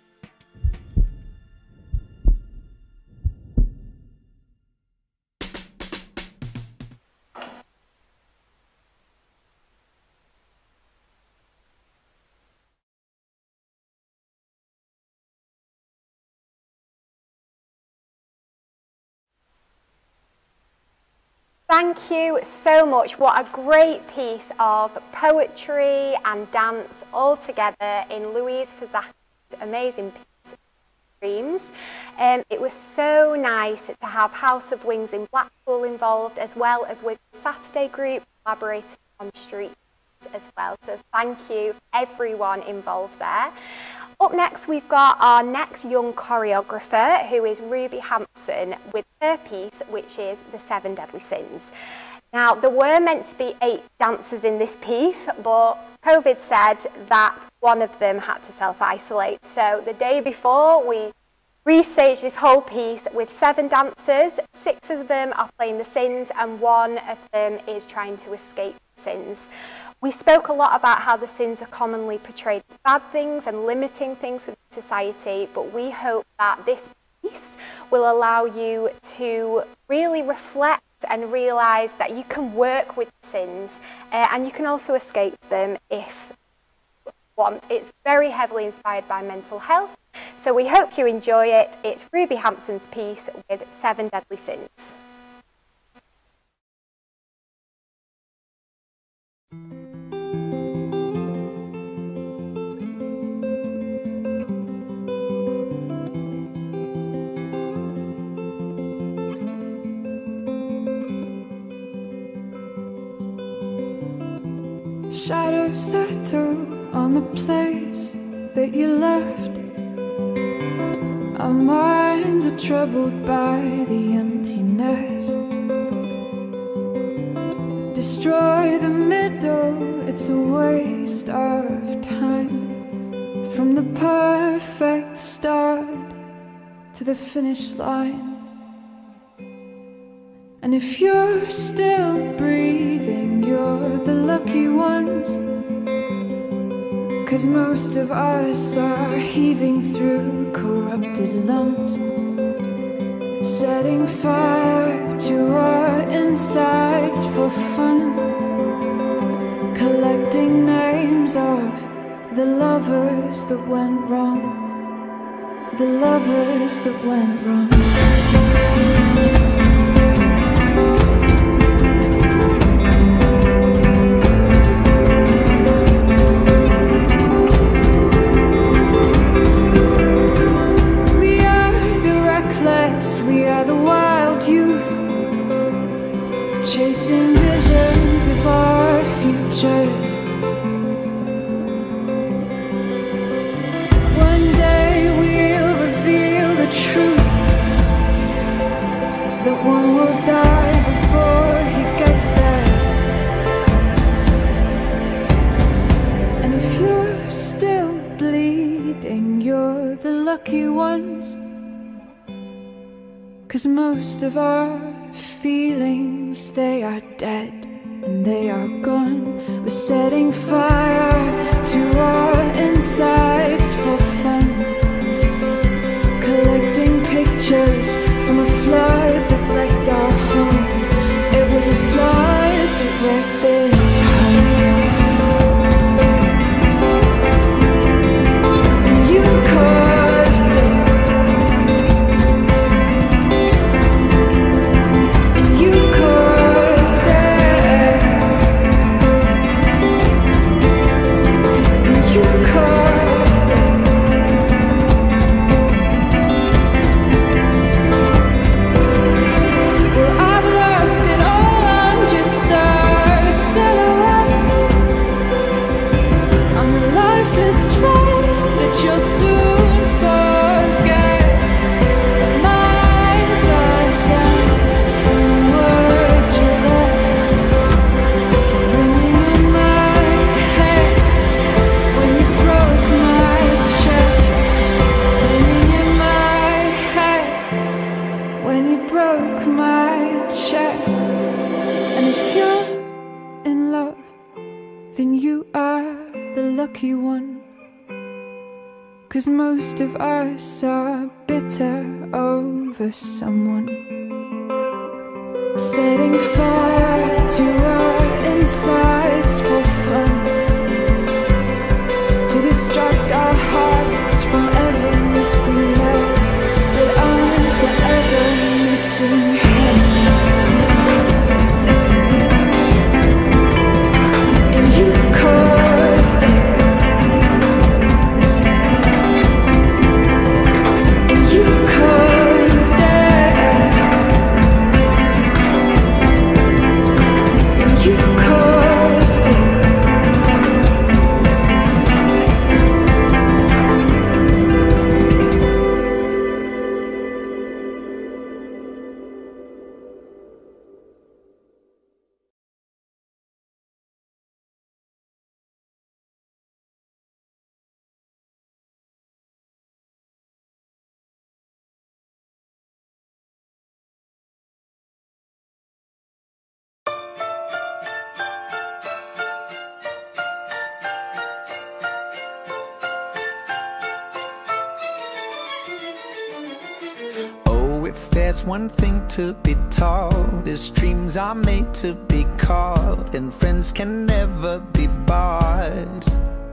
Thank you so much. What a great piece of poetry and dance all together in Louise Fazak's amazing piece, Dreams. Um, it was so nice to have House of Wings in Blackpool involved, as well as with the Saturday group collaborating on streets as well. So thank you everyone involved there. Up next, we've got our next young choreographer, who is Ruby Hampson, with her piece, which is The Seven Deadly Sins. Now, there were meant to be eight dancers in this piece, but COVID said that one of them had to self-isolate. So the day before, we restaged this whole piece with seven dancers. Six of them are playing the sins, and one of them is trying to escape the sins. We spoke a lot about how the sins are commonly portrayed as bad things and limiting things within society, but we hope that this piece will allow you to really reflect and realise that you can work with sins uh, and you can also escape them if you want. It's very heavily inspired by mental health, so we hope you enjoy it. It's Ruby Hampson's piece with Seven Deadly Sins. Shadows settle on the place that you left. Our minds are troubled by the emptiness. Destroy the middle, it's a waste of time. From the perfect start to the finish line. And if you're still breathing, you're the lucky ones. 'Cause most of us are heaving through corrupted lungs, setting fire to our insides for fun, collecting names of the lovers that went wrong, the lovers that went wrong. We are the wild youth, chasing visions of our futures. One day we'll reveal the truth, that one will die before he gets there. And if you're still bleeding, you're the lucky ones. 'Cause most of our feelings, they are dead and they are gone. We're setting fire to our insides for fun, collecting pictures from a flood that wrecked our home. It was a flood that wrecked this home. And you caused it. Cause most of us are bitter over someone, setting fire to our insides for fun, to distract our hearts from ever missing that. But I'm forever missing him. And you caused it. If there's one thing to be taught, is dreams are made to be caught, and friends can never be bought.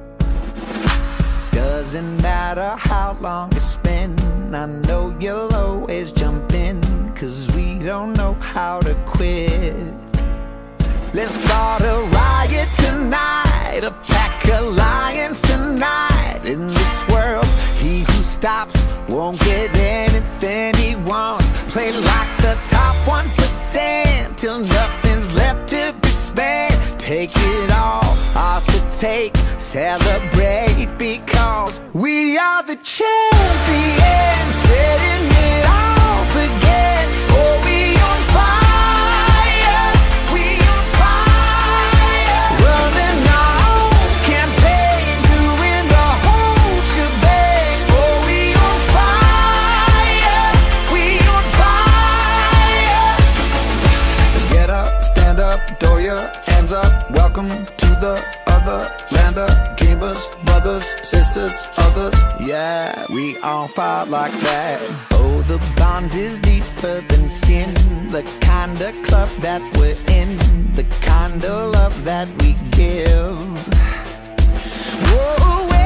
Doesn't matter how long it's been, I know you'll always jump in, 'cause we don't know how to quit. Let's start a riot tonight, a pack alliance tonight. In this world, he who stops won't get anything he wants. Play like the top one percent till nothing's left to be spent. Take it all, ours to take, celebrate, because we are the champions, setting it off again. Oh, we on fire, we on fire, running our own campaign, doing the whole shebang. Oh, we on fire, we on fire. Get up, stand up, throw your hands up. Welcome to the other land of dreamers, brothers, sisters, others. Yeah, we on fire like that. Oh, the bond is deeper than skin, the kind of club that we're in, the kind of love that we give. Whoa,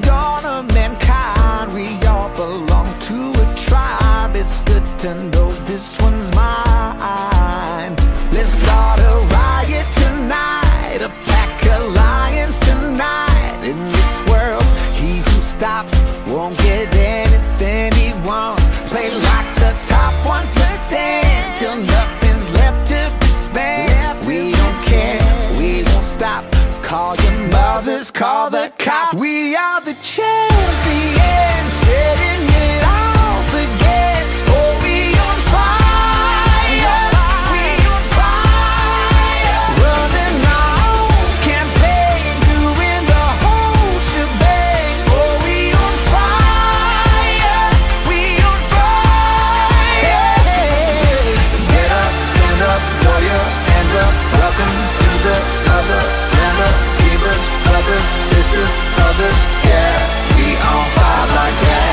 dawn of mankind. We all belong to a tribe. It's good to know this one's mine. Let's start a riot tonight, a pack alliance tonight. In this world, he who stops won't get anything he wants. Play like the top one percent till nothing's left to be spent. We don't care, we won't stop. Call your mothers, call the cops. We are the champions, setting it off again. Oh, we on fire, we on fire. Running our own campaign, doing the whole shebang. Oh, we on fire, we on fire. Get up, stand up, throw your hands up. Welcome to the other side. Dreamers, brothers, sisters, brothers, yeah, we on fire like that.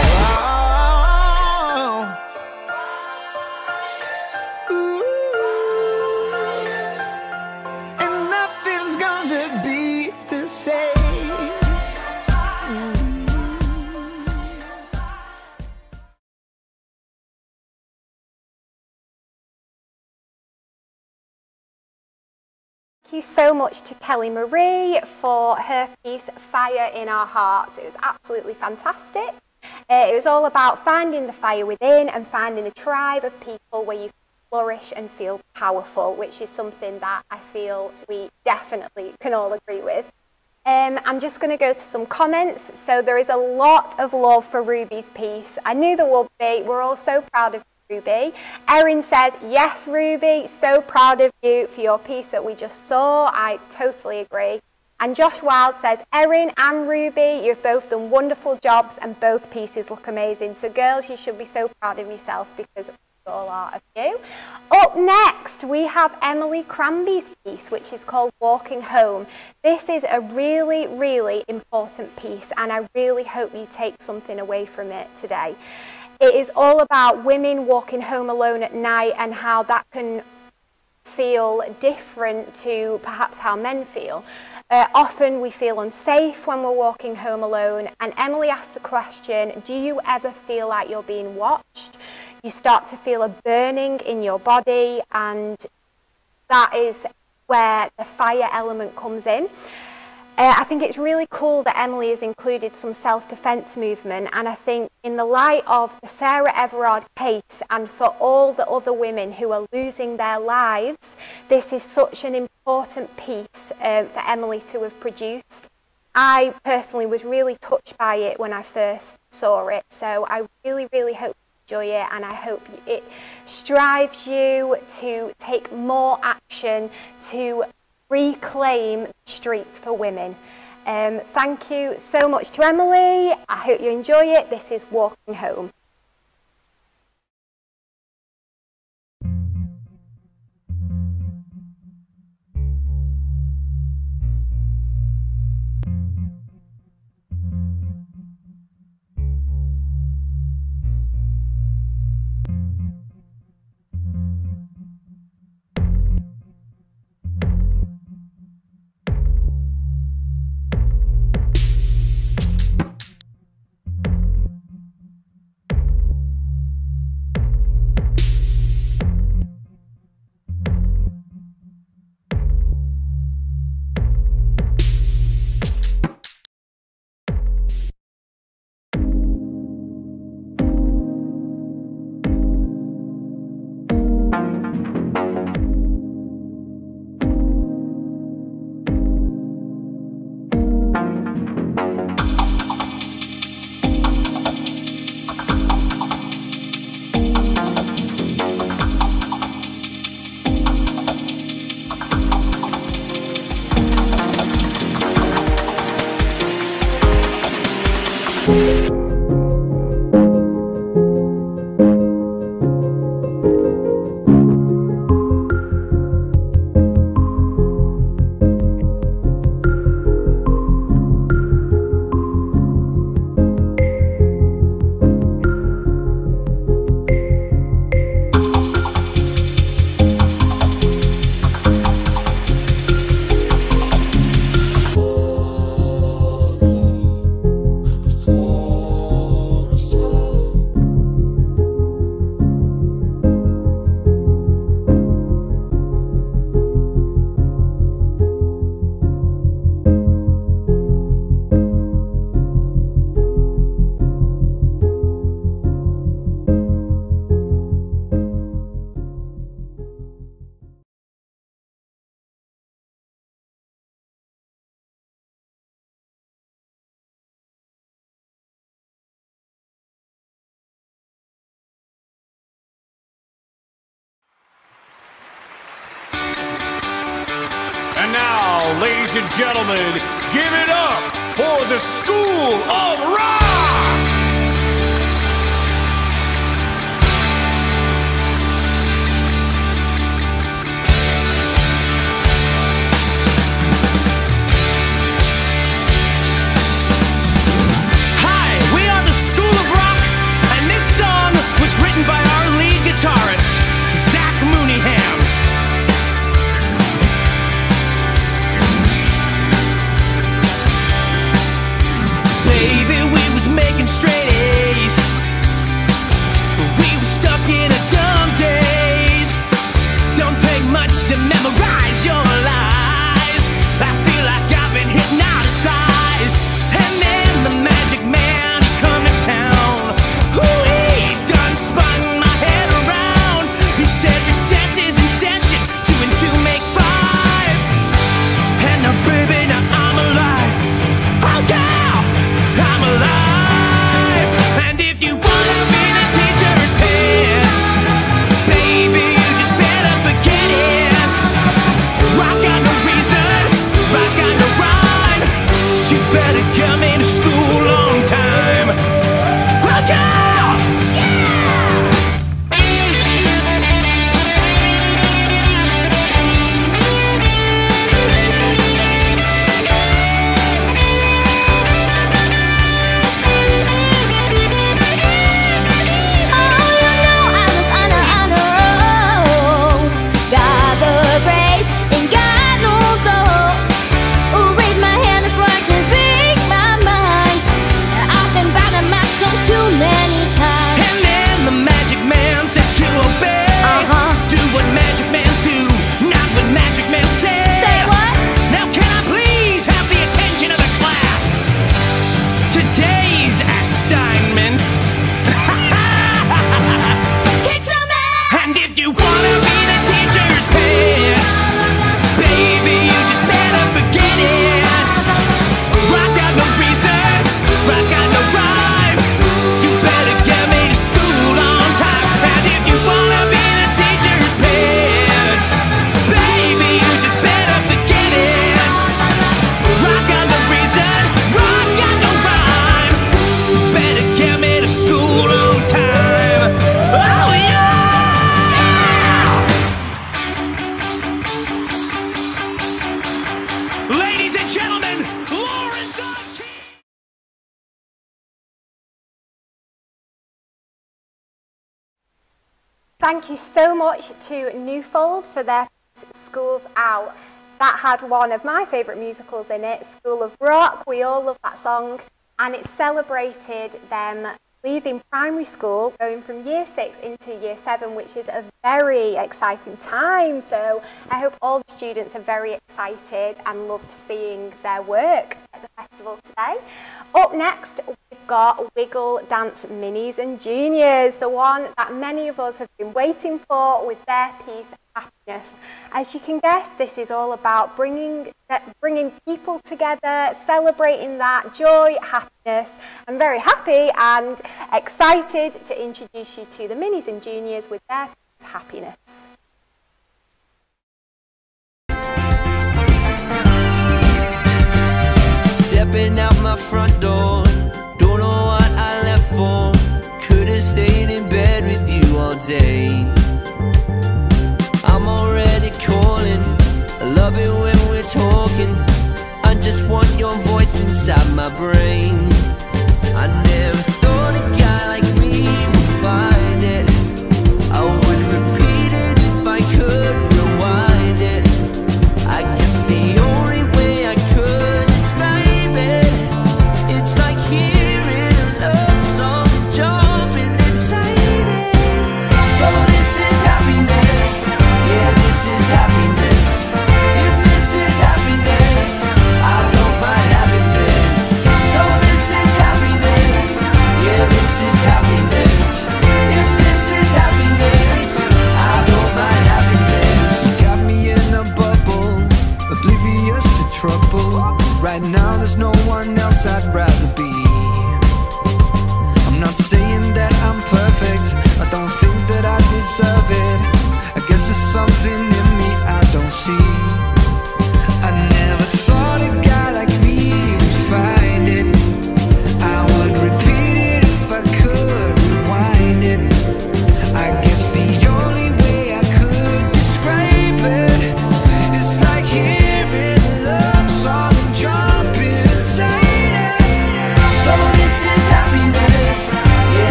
Ooh. And nothing's gonna be the same. Thank you so much to Kelly Marie for her piece, Fire in Our Hearts. It was absolutely fantastic. Uh, it was all about finding the fire within and finding a tribe of people where you flourish and feel powerful, which is something that I feel we definitely can all agree with. Um, I'm just going to go to some comments. So there is a lot of love for Ruby's piece. I knew there would be. We're all so proud of Ruby. Erin says, yes, Ruby, so proud of you for your piece that we just saw. I totally agree. And Josh Wild says, Erin and Ruby, you've both done wonderful jobs and both pieces look amazing. So girls, you should be so proud of yourself because we all are of you. Up next, we have Emily Cranby's piece, which is called Walking Home. This is a really, really important piece, and I really hope you take something away from it today. It is all about women walking home alone at night and how that can feel different to perhaps how men feel. Uh, often we feel unsafe when we're walking home alone, and Emily asked the question, do you ever feel like you're being watched? You start to feel a burning in your body, and that is where the fire element comes in. Uh, I think it's really cool that Emily has included some self-defense movement, and I think in the light of the Sarah Everard case and for all the other women who are losing their lives, this is such an important piece uh, for Emily to have produced. I personally was really touched by it when I first saw it, so I really, really hope you enjoy it, and I hope it strives you to take more action to reclaim streets for women. Um, thank you so much to Emily. I hope you enjoy it. This is Walking Home. And now, ladies and gentlemen, give it up for the School of Rock! Hi, we are the School of Rock, and this song was written by our lead guitarist, Zach Mooneyham. Baby, we was making straight A's, but we were stuck in a dumb daze. Don't take much to memorize your lies. I feel like I've been hypnotized. And then the magic man, he come to town. Ooh, he done spun my head around. He said recess is in session, two and two make five. And now baby, now I'm alive. Oh yeah, I'm alive. And if you wanna be the teacher's pet, baby, you just better forget it. Rock got no reason, rock got no rhyme. You better come into school on time. Rock out! Got the grace and God knows all. Ooh, raise my hand if I can speak my mind. I've been biting my tongue too many times. And then the magic man said to obey. Uh-huh. Do what magic men do, not what magic men say. Say what? Now can I please have the attention of the class? Today's assignment. Kick some ass! And if you wanna be the teacher's pet, baby, you just better forget it. Rock got no reason, rock got no rhyme. You better get me to school on time. And if you wanna be the teacher's pet, baby, you just better forget it. Rock got no reason, rock got no rhyme. You better get me to school on time. Oh yeah! Ladies and gentlemen, Lawrence on key. Thank you so much to Newfold for their Schools Out. That had one of my favourite musicals in it, School of Rock. We all love that song, and it celebrated them leaving primary school, going from year six into year seven, which is a very exciting time. So I hope all the students are very excited and loved seeing their work at the festival today. Up next, we've got Wiggle Dance Minis and Juniors, the one that many of us have been waiting for with their piece, Happiness. As you can guess, this is all about bringing, uh, bringing people together, celebrating that joy, happiness. I'm very happy and excited to introduce you to the Minis and Juniors with their piece, Happiness. Stepping out my front door, don't know what I left for. Could've stayed in bed with you all day. I'm already calling, I love it when we're talking. I just want your voice inside my brain. I never thought a guy like me would find it. I would repeat it if I could rewind it. I guess the only way I could describe it, it's like hearing a love song jumping inside it. So this is happiness, yeah, this is happiness. If this is happiness, I don't mind having this. So this is happiness, yeah, this is happiness. If this is happiness, I don't mind having this. You got me in a bubble, oblivious to trouble. Right now there's no one else I'd rather be. I'm not saying that I'm perfect, I don't think that I deserve it. I guess there's something in me I don't see.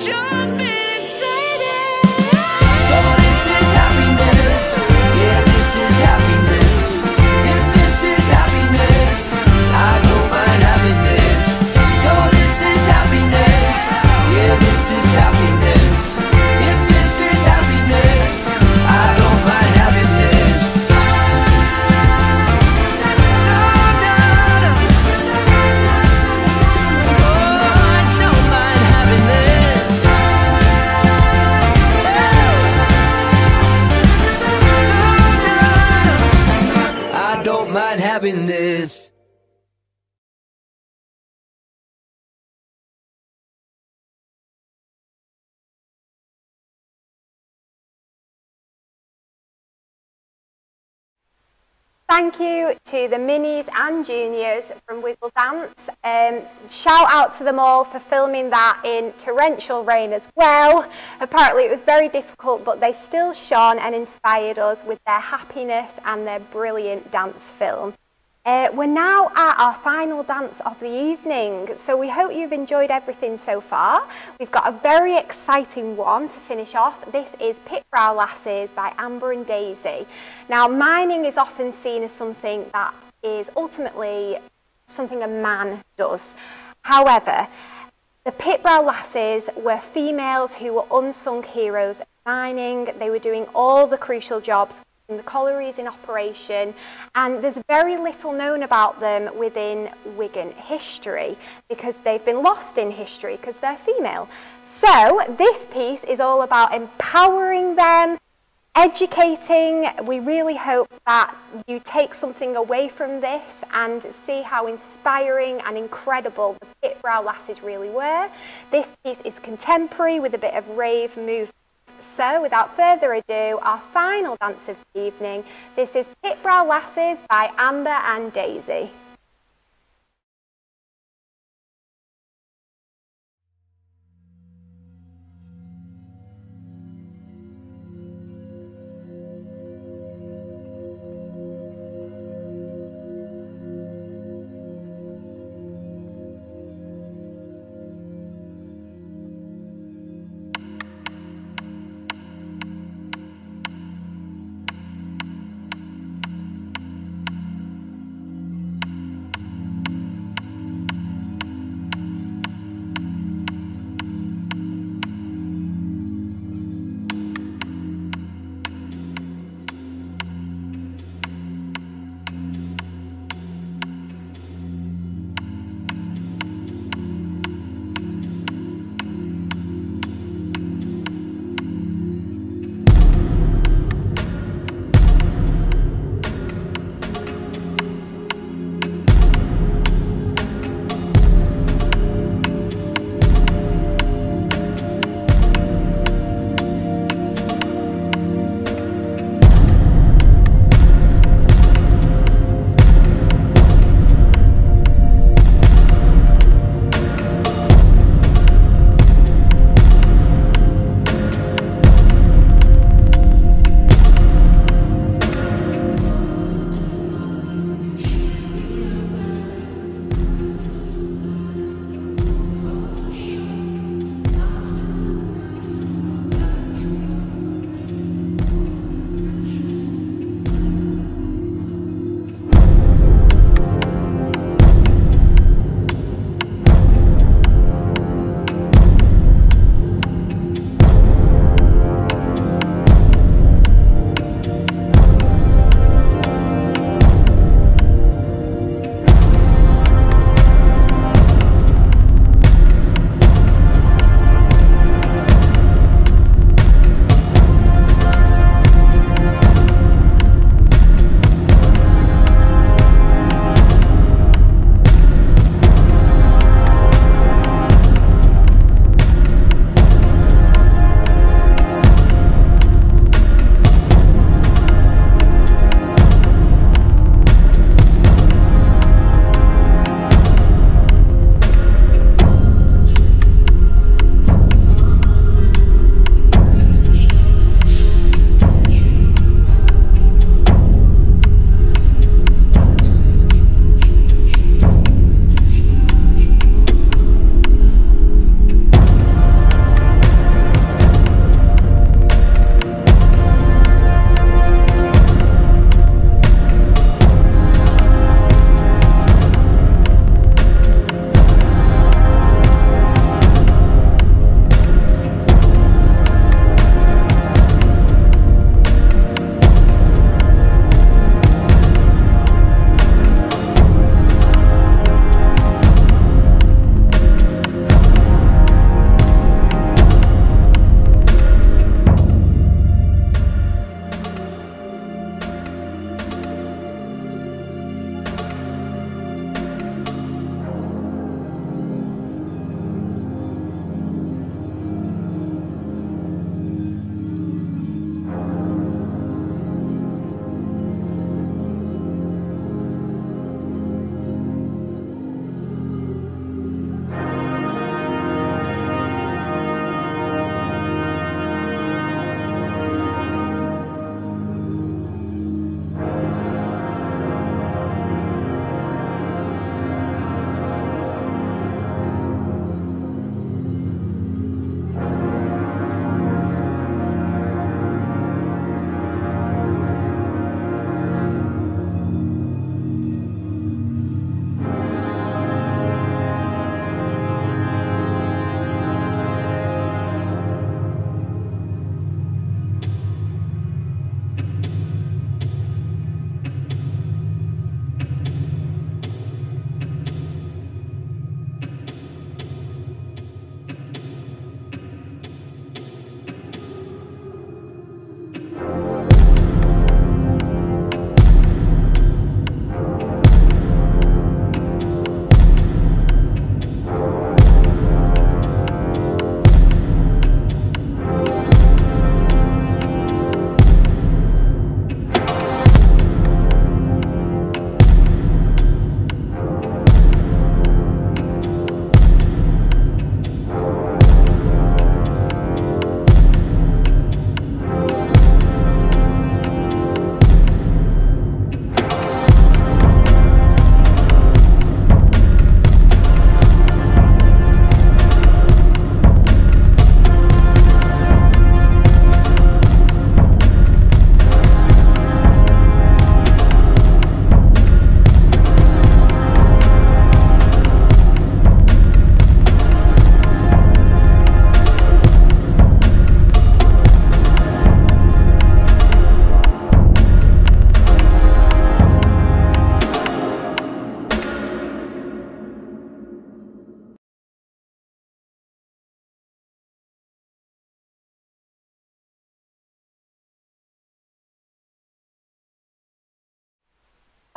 jumping inside it. So this is happiness. Yeah, this is happiness. If this is happiness, I don't mind having this. So this is happiness. Yeah, this is happiness. If this is happiness, I don't mind having this. No, no, no. Oh, I don't mind having this. I don't mind having this. Thank you to the minis and juniors from Wiggle Dance. Um, shout out to them all for filming that in torrential rain as well. Apparently it was very difficult, but they still shone and inspired us with their happiness and their brilliant dance film. Uh, we're now at our final dance of the evening, so we hope you've enjoyed everything so far. We've got a very exciting one to finish off. This is Pit Brow Lasses by Amber and Daisy. Now, mining is often seen as something that is ultimately something a man does. However, the Pit Brow Lasses were females who were unsung heroes of mining. They were doing all the crucial jobs, the collieries in operation, and there's very little known about them within Wigan history because they've been lost in history because they're female. So this piece is all about empowering them, educating. We really hope that you take something away from this and see how inspiring and incredible the Pit Brow Lasses really were. This piece is contemporary with a bit of rave movement. So, without further ado, our final dance of the evening. This is Pit Brow Lasses by Amber and Daisy.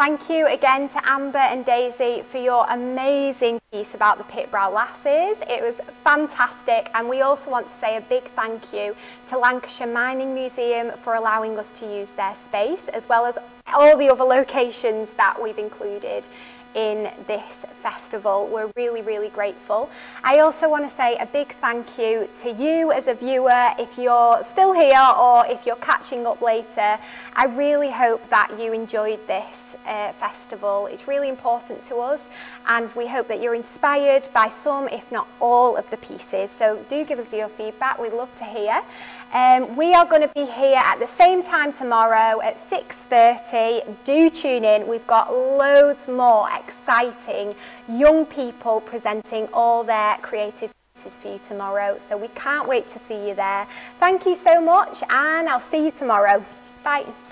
Thank you again to Amber and Daisy for your amazing piece about the Pitbrow Lasses. It was fantastic, and we also want to say a big thank you to Lancashire Mining Museum for allowing us to use their space, as well as all the other locations that we've included in this festival. We're really, really grateful. I also want to say a big thank you to you as a viewer, if you're still here or if you're catching up later. I really hope that you enjoyed this uh, festival. It's really important to us, and we hope that you're inspired by some, if not all, of the pieces. So do give us your feedback, we'd love to hear. Um, we are going to be here at the same time tomorrow at six thirty. Do tune in. We've got loads more exciting young people presenting all their creative pieces for you tomorrow. So we can't wait to see you there. Thank you so much, and I'll see you tomorrow. Bye.